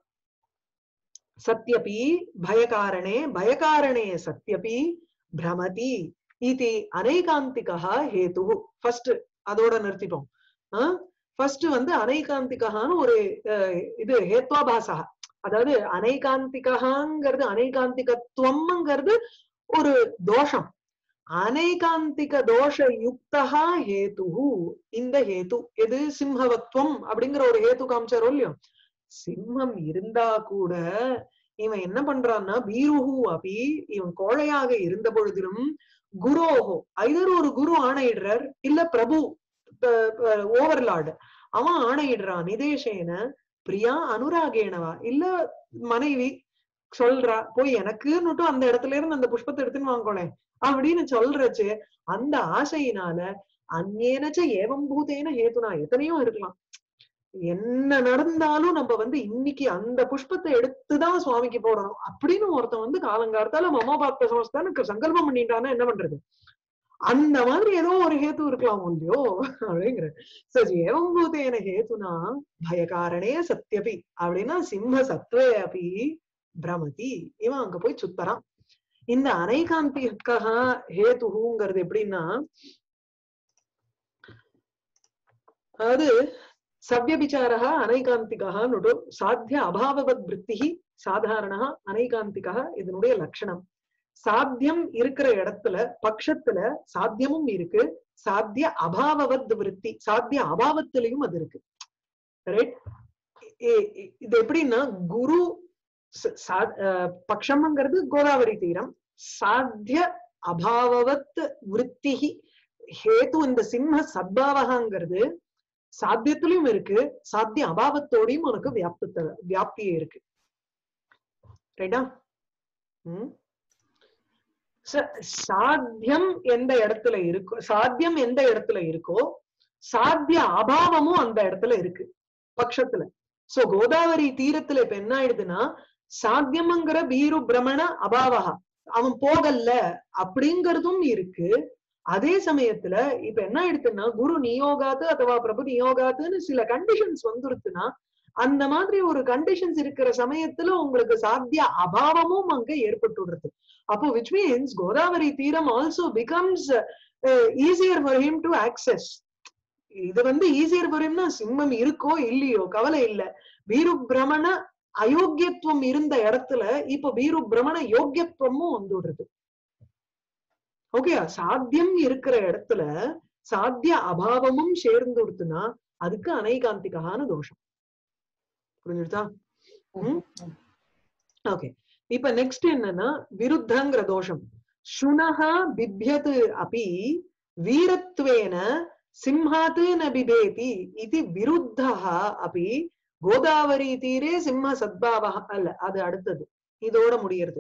சத்யபி பயகாரணே சத்யபி பிரமதி இது அனைகாந்திகா ஹேது. ஃபர்ஸ்ட் அதோட நிறுத்திப்போம். ஃபர்ஸ்ட் வந்து அனைகாந்திகான்னு ஒரு இது ஹேத்வாபாசா, அதாவது அனைகாந்திகாங்கிறது அனைகாந்திகத்துவம்ங்கிறது ஒரு தோஷம். அனைகாந்திக தோஷ யுக்தா ஹேதுஹு. இந்த ஹேது எது சிம்ஹவத்வம் அப்படிங்கிற ஒரு ஹேது காமிச்சாரோ இல்லையோ, சிம்மம் இருந்தா கூட இவன் என்ன பண்றான்னா பீருஹு அபி, இவன் கோழையாக இருந்த பொழுதிலும் குரோஹோ, ஐதர் ஒரு குரு ஆணையிடுறார் இல்ல பிரபு ஓவர்லார்டு அவன் ஆணையிடுறான், நிதேசேன பிரியா அனுராகேனவா, இல்ல மனைவி சொல்றா போய் எனக்குன்னுட்டு அந்த இடத்துல இருந்து அந்த புஷ்பத்தை எடுத்துன்னு வாங்கோளேன் அப்படின்னு சொல்றச்சு, அந்த ஆசையினால அந்நேனச்ச ஏவம் பூதேன ஹேதுனா, எத்தனையோ இருக்கலாம். என்ன நடந்தாலும் நம்ம இன்னைக்கு அந்த புஷ்பத்தை எடுத்துதான் சுவாமிக்கு போடணும் அப்படின்னு ஒருத்தன் காலங்காலத்தால மமபாக்த சமஸ்தானுக்கு சங்கல்பம் பண்ணிட்டான்னா என்ன பண்றது? அந்த மாதிரி ஏதோ ஒரு ஹேத்து இருக்கலாம் இல்லையோ அப்படிங்கிற. ஏவம் பூதேன ஹேத்துனா பயகாரணே சத்யபி அப்படின்னா சிம்ம சத்வே அபி பிரமதி, இவன் அங்க போய் சுத்தறான். இந்த அனைகாந்திக ஹேதுங்கிறது எப்படின்னா, அது சவ்யபிச்சாரः அனைகாந்திகः சாத்திய அபாவவத் விருத்திஹி சாதாரணः அனைகாந்திகः இதனுடைய லட்சணம். சாத்தியம் இருக்கிற இடத்துல பட்சத்துல சாத்தியமும் இருக்கு, சாத்திய அபாவவத் விருத்தி சாத்திய அபாவத்திலையும் அது இருக்கு. ரைட்? இது எப்படின்னா குரு பட்சம்ங்கிறது கோதாவரி தீரம், சாத்திய அபாவவத் விருத்திஹி ஹேது இந்த சிம்ம சத்பாவகாங்கிறது சாத்தியத்திலும் இருக்கு, சாத்திய அபாவத்தோடையும் உனக்கு வியாப்தியே இருக்கு. ரைட்டா? சாத்தியம் எந்த இடத்துல இருக்கோ, சாத்தியம் எந்த இடத்துல இருக்கோ சாத்திய அபாவமும் அந்த இடத்துல இருக்கு பட்சத்துல. சோ கோதாவரி தீரத்துல இப்ப என்ன ஆயிடுதுன்னா சாத்தியம்ங்கிற பீரு பிரமண அபாவகா அவன் போகல அப்படிங்கறதும் இருக்கு. அதே சமயத்துல இப்ப என்ன ஆயிடுதுன்னா குரு நியோகாத்து அதுவா பிரபு நியோகாத்துன்னு சில கண்டிஷன்ஸ் வந்துருச்சுன்னா அந்த மாதிரி ஒரு கண்டிஷன்ஸ் இருக்கிற சமயத்துல உங்களுக்கு சாத்திய அபாவமும் அங்க ஏற்பட்டுடுறது. அப்போ which means கோதாவரி தீரம் also becomes easier for him to access. இது easier for him னா சிம்மம் இருக்கோ இல்லையோ கவலை இல்ல, வீரு பிரமண அயோக்கியத்துவம் இருந்த இடத்துல இப்ப வீரு பிரமண யோக்கியத்துவமும் வந்துடுறது. ஓகே, சாத்தியம் இருக்கிற இடத்துல சாத்திய அபாவமும் சேர்ந்துடுத்துனா அதுக்கு அனைகாந்திகான தோஷம். புரிஞ்சுடுதா? ஓகே, இப்ப நெக்ஸ்ட் என்னன்னா விருத்தங்கிற தோஷம். சுனஹா பிப்யத் அபி வீரத்வேன சிம்ஹாத் ந பிபேதி இது விருத்தஹ அபி கோதாவரி தீரே சிம்ம சத்பாவஹ. அல்ல, அது அடுத்தது, இதோட முடியறது.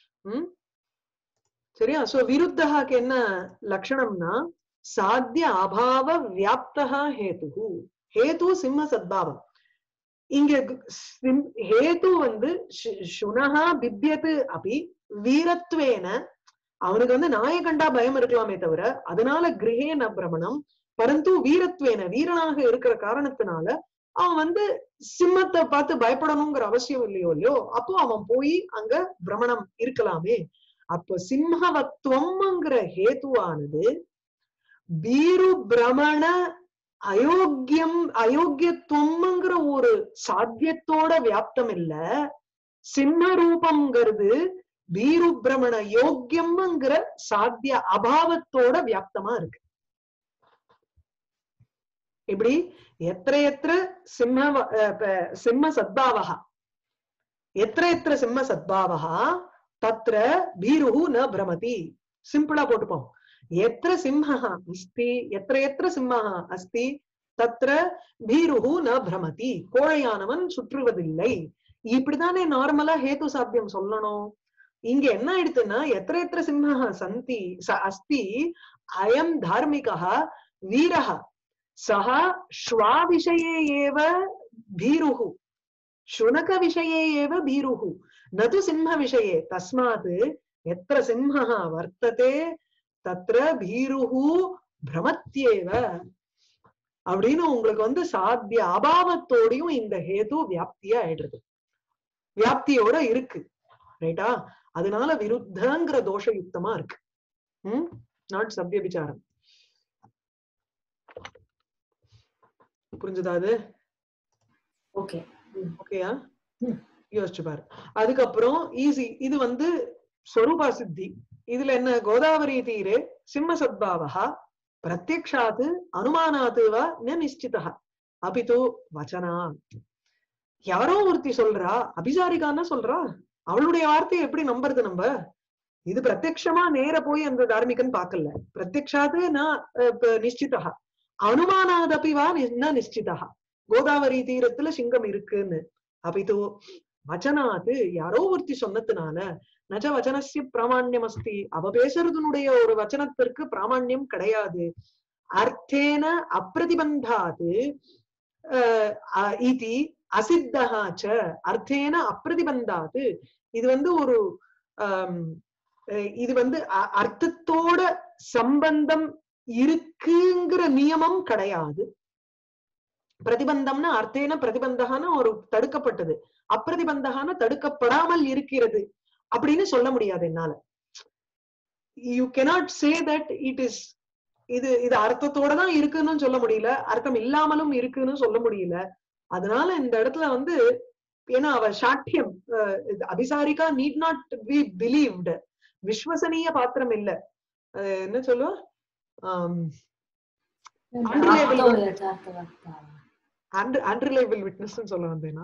சரியா? சோ விருத்தஹாக்கு என்ன லட்சணம்னா சாத்திய அபாவ வியாப்தஹ ஹேது. ஹேது சிம்ம சத்பாவம். இங்க ஹேது சுனஹா பிப்யத் அபி வீரத்வேன, அவனுக்கு நாயகண்டா பயம் இருக்கலாமே தவிர அதனால கிரகே ந பிரமணம், பரந்து வீரத்வேன வீரனாக இருக்கிற காரணத்தினால அவன் சிம்மத்தை பார்த்து பயப்படணுங்கிற அவசியம் இல்லையோ, அப்போ அவன் போய் அங்க பிரமணம் இருக்கலாமே. அப்போ சிம்மவத்துவம்ங்கிற ஹேத்துவானது பீரு பிரமண அயோக்கியத்துவம்ங்கிற ஒரு சாத்தியத்தோட வியாப்தம் இல்ல, சிம்ம ரூபம்ங்கிறது பீரு பிரமண யோக்கியம்ங்கிற சாத்திய அபாவத்தோட வியாப்தமா இருக்கு. இப்படி எத்திர சிம்ம சத்பாவகா எத்திர சிம்ம பீருஹு தத்ர பீருஹு ந பிரமதி. சிம்பிளா போட்டுப்போம். எத்திர சிம்மஹ அஸ்தி எத்திர சிம்மஹ அஸ்தி தத்ர பீருஹு ந பிரமதி. கோழையானவன் சுற்றுவதில்லை. இப்படித்தானே நார்மலா ஹேது சாத்தியம் சொல்லணும். இங்க என்ன ஆயிடுத்துன்னா எத்திர சிம்மஹ சந்தி அஸ்தி அயம் தார்மிகः வீரः சஹ ஸ்வா விஷயே ஏவ பீருஹு शुनक विषये एव भीरुः न तु सिंह विषये. तस्मात् यत्र सिंहः वर्तते तत्र भीरुः भ्रमत्येव. அப்படின்னு உங்களுக்கு சாத்திய அபாவத்தோடையும் இந்த ஹேது வியாப்தியா ஆயிடுறது, வியாப்தியோட இருக்கு. ரைட்டா? அதனால விருத்தங்கிற தோஷயுக்தமா இருக்கு. நாட் சவ்ய விசாரம். புரிஞ்சுதா? அது ஓகே. ஓகேயா? யோசிச்சு பாரு. அதுக்கப்புறம் ஈஸி. இது ஸ்வரூபா சித்தி. இதுல என்ன, கோதாவரி தீரே சிம்ம சத்பாவா பிரத்யக்ஷாத் அனுமானாத் வா ந நிச்சிதா அபிது வச்சனா. யாரோ ஒருத்தி சொல்றா, அபிசாரிகான்னா சொல்றா, அவளுடைய வார்த்தையை எப்படி நம்புறது நம்ம? இது பிரத்யக்ஷமா நேர போய் அந்த தார்மிகன் பாக்கல. பிரத்யக்ஷாத் நான் நிச்சிதா அனுமானாதபி வா ந நிச்சிதா. கோதாவரி தீரத்துல சிங்கம் இருக்குன்னு. அபிது வச்சனாது யாரோ ஒருத்தி சொன்னதுனால நஜ வச்சனஸ்ய பிராமாண்யம் அஸ்தி. அவ பேசுறதுனுடைய ஒரு வச்சனத்திற்கு பிராமாண்யம் கிடையாது. அர்த்தேன அப்பிரதிபந்தாது இதி அசித்தஹாச்ச. அர்த்தேன அப்பிரதிபந்தாது, இது ஒரு இது அர்த்தத்தோட சம்பந்தம் இருக்குங்கிற நியமம் கிடையாது. பிரதிபந்தம்னா அர்த்தேன பிரதிபந்தகான ஒரு தடுக்கப்பட்டது, அப்பிரதிபந்தகான தடுக்கப்படாமல் இருக்கிறது அப்படின்னு சொல்ல முடியாது என்னால. You cannot say that it is இது இது அர்த்தத்தோட தான் இருக்குன்னு சொல்ல முடியல, அர்த்தம் இல்லாமலும் இருக்குன்னு சொல்ல முடியல. அதனால இந்த இடத்துல ஏன்னா அவ சாட்சியம், அபிசாரிகா நீட் நாட் பி பிலீவ்டு, விஸ்வசனீய பாத்திரம் இல்ல. என்ன சொல்லுவா, அன்ரிலையபிள் விட்னஸ் சொல்ல வந்தேன்னா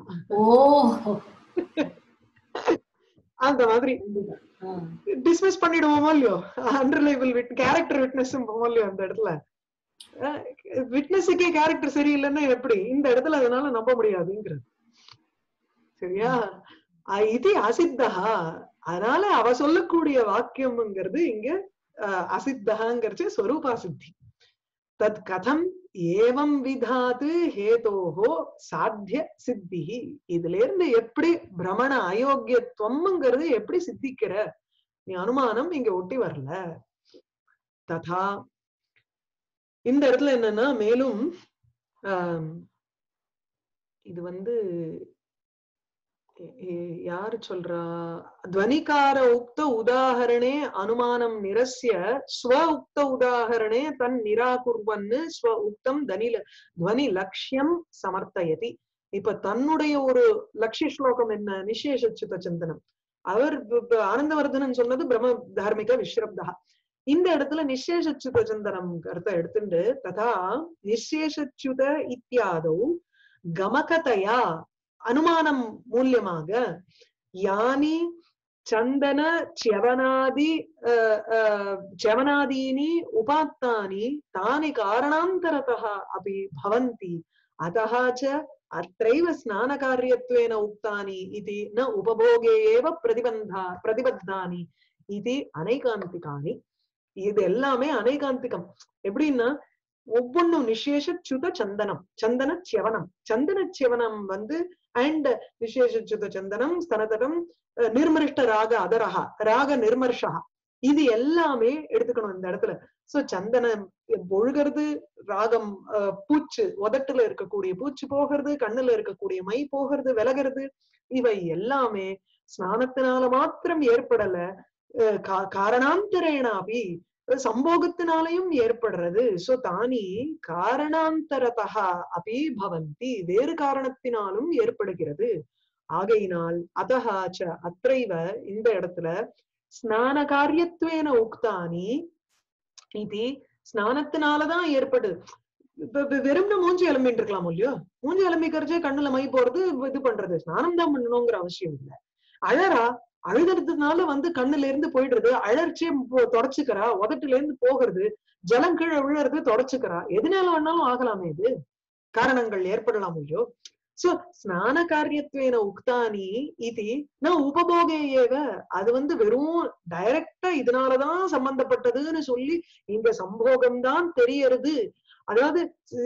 அந்த மாதிரி டிஸ்மிஸ் பண்ணிடுவோமோ இல்லையோ, அன்ரிலையபிள் கேரக்டர் விட்னஸ் இல்லையோ அந்த இடத்துல. விட்னஸுக்கே கேரக்டர் சரியில்லைன்னா எப்படி இந்த இடத்துல அதனால நம்ப முடியாதுங்கிறது. சரியா? இது அசித்தஹா. அதனால அவ சொல்லக்கூடிய வாக்கியம்ங்கிறது இங்க அசித்தஹாங்கிறது ஸ்வரூபா சித்தி. தத் கதம் ஏவம் விதாது ஹேதோஹோ சாத்திய சித்தி. இதுல இருந்து எப்படி பிரமண அயோக்கியத்துவம்ங்கிறது எப்படி சித்திக்கிற நீ அனுமானம் இங்க ஒட்டி வரல. ததா இந்த இடத்துல என்னன்னா மேலும் இது யாரு சொல்றா, துவனிகார உக்த உதாகரணே அனுமானம் நிரஸ்ய ஸ்வ உக்த உதாகரணே தன் நிராகுர்வன்னு ஸ்வ உக்தம் துவனி லட்சியம் சமர்த்தயதி. இப்ப தன்னுடைய ஒரு லட்சிய ஸ்லோகம் என்ன, நிசேஷச்சுத சிந்தனம். அவர் ஆனந்தவர்தனன் சொன்னது பிரம்ம தார்மிக விஸ்ரப்தா. இந்த இடத்துல நிசேஷச்சுத சிந்தனம் கருத்தை எடுத்துட்டு ததா நிசேஷச்சுத இத்தியாதோ கமகதையா அனுமானம் மூலியமாக யானி சந்தன च्यवनादीनि उपात्तानि तानि कारणान्तरतः अपि भवन्ति अतः च अत्रैव स्नानकार्यत्वेन उक्तानि इति न उपभोगे एव प्रतिबद्धानि इति अनैकान्तिकानि. இது எல்லாமே அனைகாந்திகம். எப்படின்னா ஒவ்வொன்னும் நிசேஷச்சுத சந்தனம், சந்தன சியவனம், சந்தன சியவனம் அண்ட் விசேஷச்சுத சந்தனம் ஸ்தனதடம் நிர்மரிஷ்ட ராக அதரஹா ராக நிர்மர்ஷா, இது எல்லாமே எடுத்துக்கணும் இந்த இடத்துல. சோ சந்தனம் ஒழுகிறது, ராகம் பூச்சு உதட்டுல இருக்கக்கூடிய பூச்சு போகிறது, கண்ணுல இருக்கக்கூடிய மை போகிறது விலகிறது, இவை எல்லாமே ஸ்நானத்தினால மாத்திரம் ஏற்படல, காரணாந்தரேனாபி சம்போகத்தினாலையும் ஏற்படுறது. சோ தானி காரணாந்தரதா அபி பவந்தி, வேறு காரணத்தினாலும் ஏற்படுகிறது. ஆகையினால் அதஹாச்ச அத்ரைவ இந்த இடத்துல ஸ்நான காரியத்வேன உக்தானி இது ஸ்நானத்தினாலதான் ஏற்படுது. வெறும்னா மூஞ்சி எலும்பின்னு இருக்கலாம் இல்லையோ, மூஞ்சி எலும்பிக்கிறச்சே கண்ணுல மை போறது இது பண்றது, ஸ்நானம் தான் பண்ணணுங்கிற அவசியம் இல்லை. அழறா, அழுதுறதுனால கண்ணுல இருந்து போயிடுறது, அழற்சியே தொடச்சுக்கிறா, உதட்டுல இருந்து போகிறது, ஜலம் கீழே விழுறது தொடச்சுக்கிறா, எதுனால வேணாலும் ஆகலாமே, இது காரணங்கள் ஏற்படலாம் இல்லையோ. சோ ஸ்நான காரியத்வேன உக்தானி இது நான் உபபோகே ஏவ, அது வெறும் டைரக்டா இதனாலதான் சம்பந்தப்பட்டதுன்னு சொல்லி இந்த சம்போகம்தான் தெரியறது. அதாவது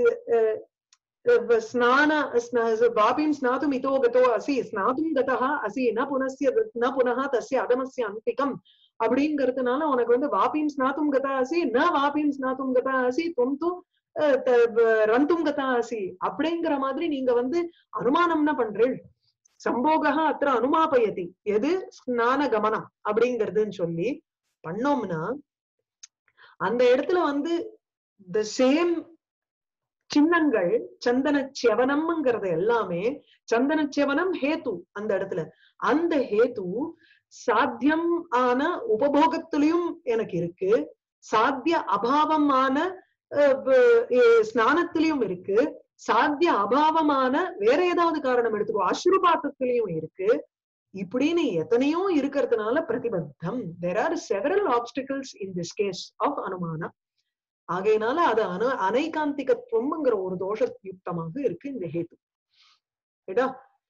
ஸ்நான வாபிம் ஸ்நாதும் இதோ கதோ அசி ஸ்நாதும் கதா அசி ந புனः தஸ்ய அதமஸ்ய அந்திகம் அப்படிங்கிறதுனால உனக்கு வாபிம் ஸ்நாதும் கதா அசி ந வாபிம் ஸ்நாதும் கதா அசி துவம் து ரந்தும் கதா அசி அப்படிங்கிற மாதிரி நீங்க அனுமானம்னா பண்றேன். சம்போகா அത്ര அனுமாபயதி எது ஸ்நான கமனம் அப்படிங்கிறதுன்னு சொல்லி பண்ணோம்னா அந்த இடத்துல the same சின்னங்கள் சந்தன செவனம்ங்கிறது எல்லாமே சந்தன செவனம் ஹேத்து. அந்த இடத்துல அந்த ஹேத்து சாத்தியம் ஆன உபபோகத்திலையும் எனக்கு இருக்கு, சாத்திய அபாவமான ஸ்நானத்திலையும் இருக்கு, சாத்திய அபாவமான வேற ஏதாவது காரணம் எடுத்துக்கோ அஸ்ருபாத்தத்திலையும் இருக்கு. இப்படின்னு எத்தனையோ இருக்கிறதுனால பிரதிபத்தம். there are several obstacles in this case of அனுமானா. ஆகையினால அது அனைகாந்திகத்துவம்ங்கிற ஒரு தோஷ யுக்தமாக இருக்கு இந்த ஹேத்து. ஏடா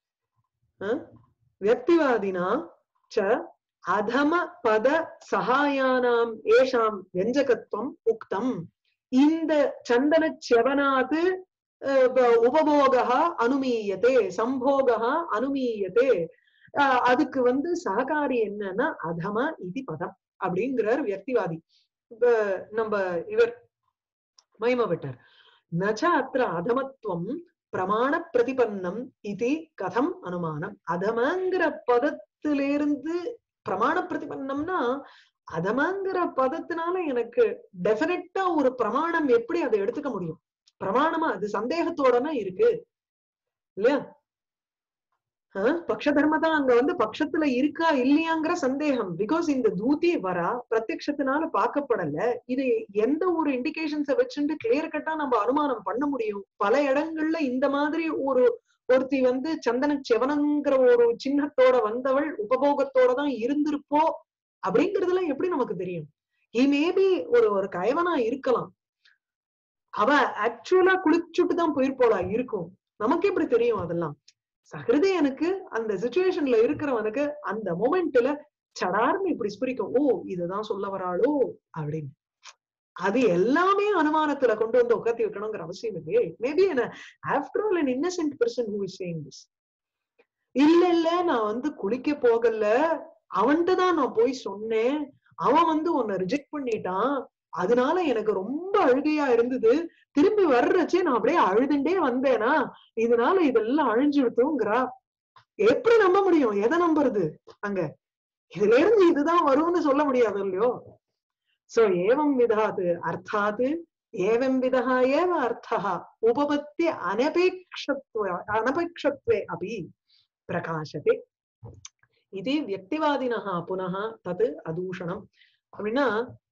வியக்திவாதினா ச அதம பத சகாயானாம் ஏஷாம் வெஞ்சகத்துவம் உக்தம். இந்த சந்தன செவனாது உபபோகா அனுமீயதே, சம்போகா அனுமீயதே. அதுக்கு சககாரி என்னன்னா அதம இது பதம் அப்படிங்கிறார் வியக்திவாதி. நம்ம இவர் மைமவட்டர் நச்ச அத்திர அதமத்துவம் பிரமாண பிரதிபன்னம் இது கதம் அனுமானம். அதமங்கிற பதத்திலிருந்து பிரமாண பிரதிபன்னம்னா அதமங்கிற பதத்தினால எனக்கு டெபினட்டா ஒரு பிரமாணம் எப்படி அதை எடுத்துக்க முடியும்? பிரமாணமா அது சந்தேகத்தோடனா இருக்கு இல்லையா? பக்ஷ தர்மதான் அங்க பட்சத்துல இருக்கா இல்லையாங்கிற சந்தேகம். பிகாஸ் இந்த தூதி வரா பிரத்யக்ஷத்தினால பார்க்கப்படல. இது எந்த ஒரு இண்டிகேஷன்ஸை வச்சுட்டு கிளியர் கட்டா நம்ம அனுமானம் பண்ண முடியும்? பல இடங்கள்ல இந்த மாதிரி ஒருத்தி சந்தன செவனங்கிற ஒரு சின்னத்தோட வந்தவள் உபபோகத்தோட தான் இருந்திருப்போ அப்படிங்கறதுல எப்படி நமக்கு தெரியும்? ஹி மேபி ஒரு கயவனா இருக்கலாம், அவ ஆக்சுவலா குளிச்சுட்டு தான் போயிருப்போலா இருக்கும், நமக்கு எப்படி தெரியும்? அதெல்லாம் சகிருதயனுக்கு அந்த சிச்சுவேஷன்ல இருக்கிறவனுக்கு அந்த மொமெண்ட்ல சடார்னு இப்படி ஸ்பிரிக்கும், ஓ இதுதான் சொல்ல வராளோ அப்படின்னு. அது எல்லாமே அனுமானத்துல கொண்டு உட்காத்தி வைக்கணுங்கிற அவசியம் இல்லையே. Maybe after all an innocent person who is saying this. இல்ல நான் குளிக்க போகல, அவன்கிட்ட தான் நான் போய் சொன்னேன், அவன் உன்னை ரிஜெக்ட் பண்ணிட்டான், அதனால எனக்கு ரொம்ப அழுகையா இருந்தது, திரும்பி வர்றச்சே நான் அப்படியே அழுதுண்டே வந்தேனா, இதனால இதெல்லாம் அழிஞ்சுடுத்துங்கிறா. எப்படி நம்ப முடியும்? எதை நம்புறது? அங்க இதுல இருந்து இதுதான் வரும்னு சொல்ல முடியாது இல்லையோ. சோ ஏவம் விதாது அர்த்தாது ஏவம் விதா ஏவ அர்த்தா உபபத்தி அனபேக்ஷத்வே அபி பிரகாசதே. இது வியக்திவாதினா புனः தது அதூஷணம். அப்படின்னா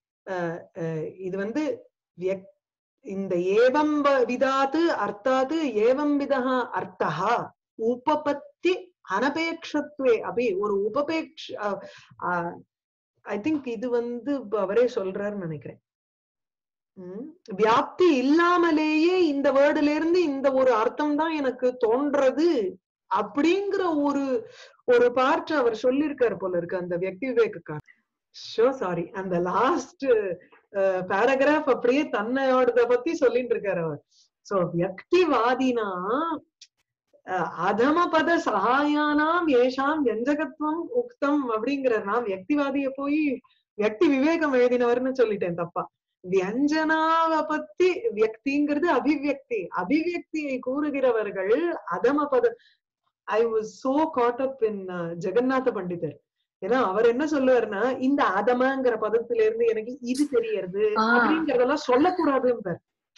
இது இந்த ஏவம் விதாத்து அர்த்தாது ஏவம் விதா அர்த்தா உபபத்தி அனபேக்ஷத்வே அபி ஒரு உபபேக்ஷ ஐ திங்க் இது அவரே சொல்றாருன்னு நினைக்கிறேன். வியாப்தி இல்லாமலேயே இந்த வேர்டுல இருந்து இந்த ஒரு அர்த்தம் தான் எனக்கு தோன்றது அப்படிங்கிற ஒரு பார்ட் அவர் சொல்லியிருக்காரு போல இருக்கு அந்த வியக்தி விவேகக்காரர். சாரி, அந்த லாஸ்ட் பேராகிராஃப் அப்படியே தன்னையோட பத்தி சொல்லிட்டு இருக்காரு அவர். சோ வியக்திவாதினா அதம பத சகாயானாம் ஏஷாம் வெஞ்சகத்துவம் உக்தம் அப்படிங்கிறனா வியக்திவாதிய போய் வியக்தி விவேகம் எழுதினவர்னு சொல்லிட்டேன் தப்பா. வியஞ்சனாவை பத்தி வியக்திங்கிறது அபிவியக்தி, அபிவியக்தியை கூறுகிறவர்கள் அதம பத. I was so caught up in Jagannatha பண்டிதர். ஏன்னா அவர் என்ன சொல்லுவாருன்னா இந்த அதமங்கிற பதத்துல இருந்து எனக்கு இது தெரியறது அப்படிங்கறதெல்லாம் சொல்லக்கூடாதுன்னு.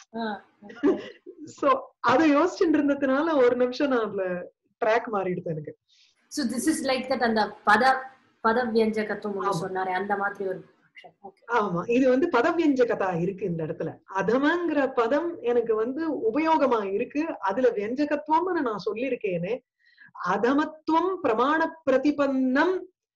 சோ அதை யோசிச்சுட்டு இருந்ததுனால ஒரு நிமிஷம் நான் அதுல ட்ராக் மாறிடுது எனக்கு. So this is like that அந்த பதவியஞ்சகத்துவம் சொன்னாரே அந்த மாதிரி ஒரு. ஆமா, இது பதவியஞ்சகதா இருக்கு இந்த இடத்துல. அதமங்கிற பதம் எனக்கு உபயோகமா இருக்கு, அதுல வியஞ்சகத்துவம்னு நான் சொல்லியிருக்கேனே. அதமத்துவம் பிரமாண பிரதிபன்னம்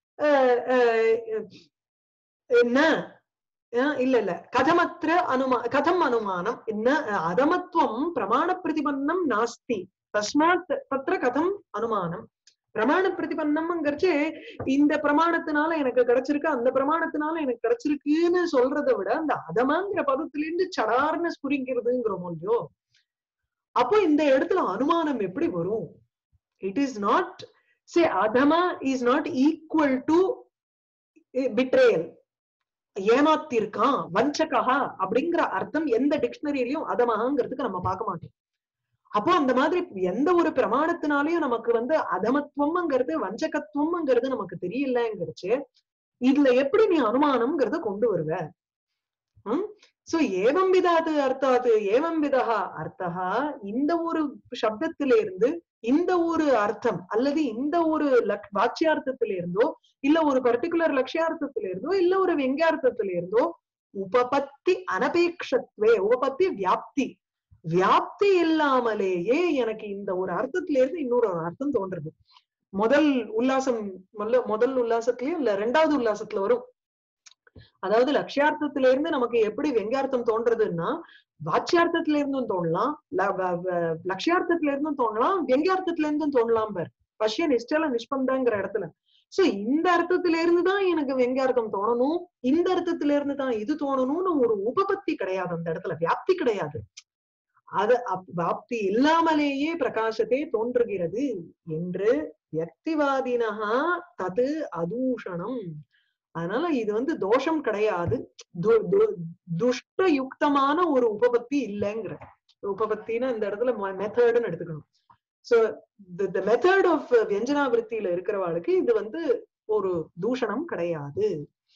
என்ன இல்ல கதமத்திர கதம் அனுமானம் என்ன அதமத்துவம் பிரமாண பிரதிபன்னம் நாஸ்தி தஸ்மாத் தத்ர கதம் அனுமானம். பிரமாண பிரதிபன்னம்ங்கிறச்சு இந்த பிரமாணத்தினால எனக்கு கிடைச்சிருக்கு அந்த பிரமாணத்தினால எனக்கு கிடைச்சிருக்குன்னு சொல்றதை விட அந்த அதமாங்கிற பதத்துல இருந்து சடார்னு ஸ்புரிங்கிறதுங்கிறோமோ இல்லையோ. அப்போ இந்த இடத்துல அனுமானம் எப்படி வரும்? இட் இஸ் நாட் சே அதமா is not equal to betrayal. ஏமாத்திருக்கான் வஞ்சகா அப்படிங்கிற அர்த்தம் எந்த டிக்ஷனரியிலையும் அதமாங்கிறதுக்கு நம்ம பார்க்க மாட்டோம். அப்போ அந்த மாதிரி எந்த ஒரு பிரமாணத்தினாலையும் நமக்கு அதமத்துவம்ங்கிறது வஞ்சகத்துவம்ங்கிறது நமக்கு தெரியலங்கிறச்சு இதுல எப்படி நீ அனுமானம்ங்கிறத கொண்டு வருவ? சோ ஏவம் விதாது அர்த்தாது ஏவம் விதா அர்த்தா, இந்த ஒரு சப்தத்திலிருந்து இந்த ஒரு அர்த்தம் அல்லது இந்த ஒரு வாச்சியார்த்தத்திலிருந்தோ இல்ல ஒரு பர்டிகுலர் லட்சியார்த்தத்திலிருந்தோ இல்ல ஒரு வெங்கியார்த்தத்திலிருந்தோ உபபத்தி அனபேக்ஷத்வே, உபபத்தி வியாப்தி, வியாப்தி இல்லாமலேயே எனக்கு இந்த ஒரு அர்த்தத்தில இருந்து இன்னொரு ஒரு அர்த்தம் தோன்றது. முதல் உல்லாசம் முதல் உல்லாசத்திலயும் இல்ல ரெண்டாவது உல்லாசத்துல வரும். அதாவது லட்சியார்த்தத்தில இருந்து நமக்கு எப்படி வெங்கியார்த்தம் தோன்றதுன்னா வாச்சியார்த்தத்தில இருந்தும் தோணலாம், லட்சியார்த்தத்தில இருந்தும் தோணலாம், வெங்கியார்த்தத்தில இருந்தும் தோணலாம். பார் பஷ்ய நிஷ்டல நிஷ்பந்தங்கிற இடத்துல. சோ இந்த அர்த்தத்தில இருந்துதான் எனக்கு வெங்கியார்த்தம் தோணணும், இந்த அர்த்தத்தில இருந்து தான் இது தோணணும்னு ஒரு உபபத்தி கிடையாது அந்த இடத்துல, வியாப்தி கிடையாது. அது வியாப்தி இல்லாமலேயே பிரகாசத்தை தோன்றுகிறது என்று வியக்திவாதினஹா தது அதூஷணம். அதனால இது வந்து தோஷம் கிடையாது, துஷ்ட யுக்தமான ஒரு உபபத்தி இல்லைங்கிற. உபபத்தினா இந்த இடத்துல மெத்தட்னு எடுத்துக்கணும். சோ the method of வியஞ்சனாவிருத்தியில இருக்கிறவாளுக்கு இது வந்து ஒரு தூஷணம் கிடையாது.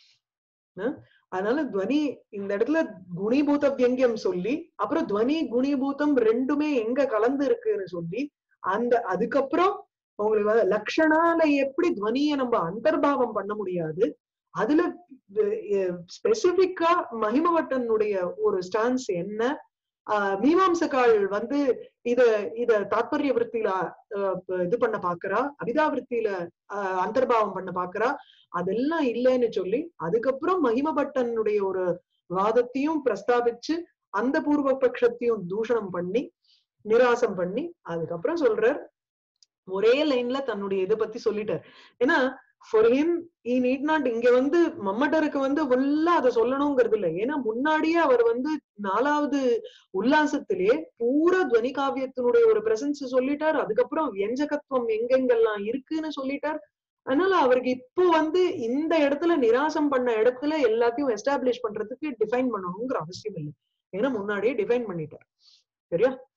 அதனால துவனி இந்த இடத்துல குணிபூத வியங்கியம் சொல்லி அப்புறம் துவனி குணிபூதம் ரெண்டுமே எங்க கலந்து இருக்குன்னு சொல்லி அந்த அதுக்கப்புறம் உங்களுக்கு லட்சணால எப்படி துவனிய நம்ம அந்தர்பாவம் பண்ண முடியாது, அதுல ஸ்பெசிபிக்கா மகிமவட்டனுடைய ஒரு ஸ்டான்ஸ் என்ன, மீமாம்சகால் வந்து இத தாத்பரிய விருத்தியில இது பண்ண பாக்குறா, அபிதாவிருத்தியில அந்தர்பாவம் பண்ண பாக்குறா, அதெல்லாம் இல்லைன்னு சொல்லி அதுக்கப்புறம் மகிமபட்டனுடைய ஒரு வாதத்தையும் பிரஸ்தாபிச்சு அந்த பூர்வ பட்சத்தையும் தூஷணம் பண்ணி நிராசம் பண்ணி அதுக்கப்புறம் சொல்றார் ஒரே லைன்ல தன்னுடைய இதை பத்தி சொல்லிட்டார். ஏன்னா for him he need not இங்க வந்து மம்மட்டருக்கு வந்து ஃபுல்லா அதை சொல்லணுங்கிறது இல்லை. ஏன்னா முன்னாடியே அவர் வந்து 4வது உல்லாசத்திலே பூரா துவனி காவியத்தினுடைய ஒரு பிரசன்ஸ் சொல்லிட்டார், அதுக்கப்புறம் வியஞ்சகத்துவம் எங்கெங்கெல்லாம் இருக்குன்னு சொல்லிட்டார். அதனால அவருக்கு இப்போ வந்து இந்த இடத்துல நிராசம் பண்ண இடத்துல எல்லாத்தையும் எஸ்டாப்ளிஷ் பண்றதுக்கு டிஃபைன் பண்ணணுங்கிற அவசியம் இல்லை, ஏன்னா முன்னாடியே டிஃபைன் பண்ணிட்டார். சரியா?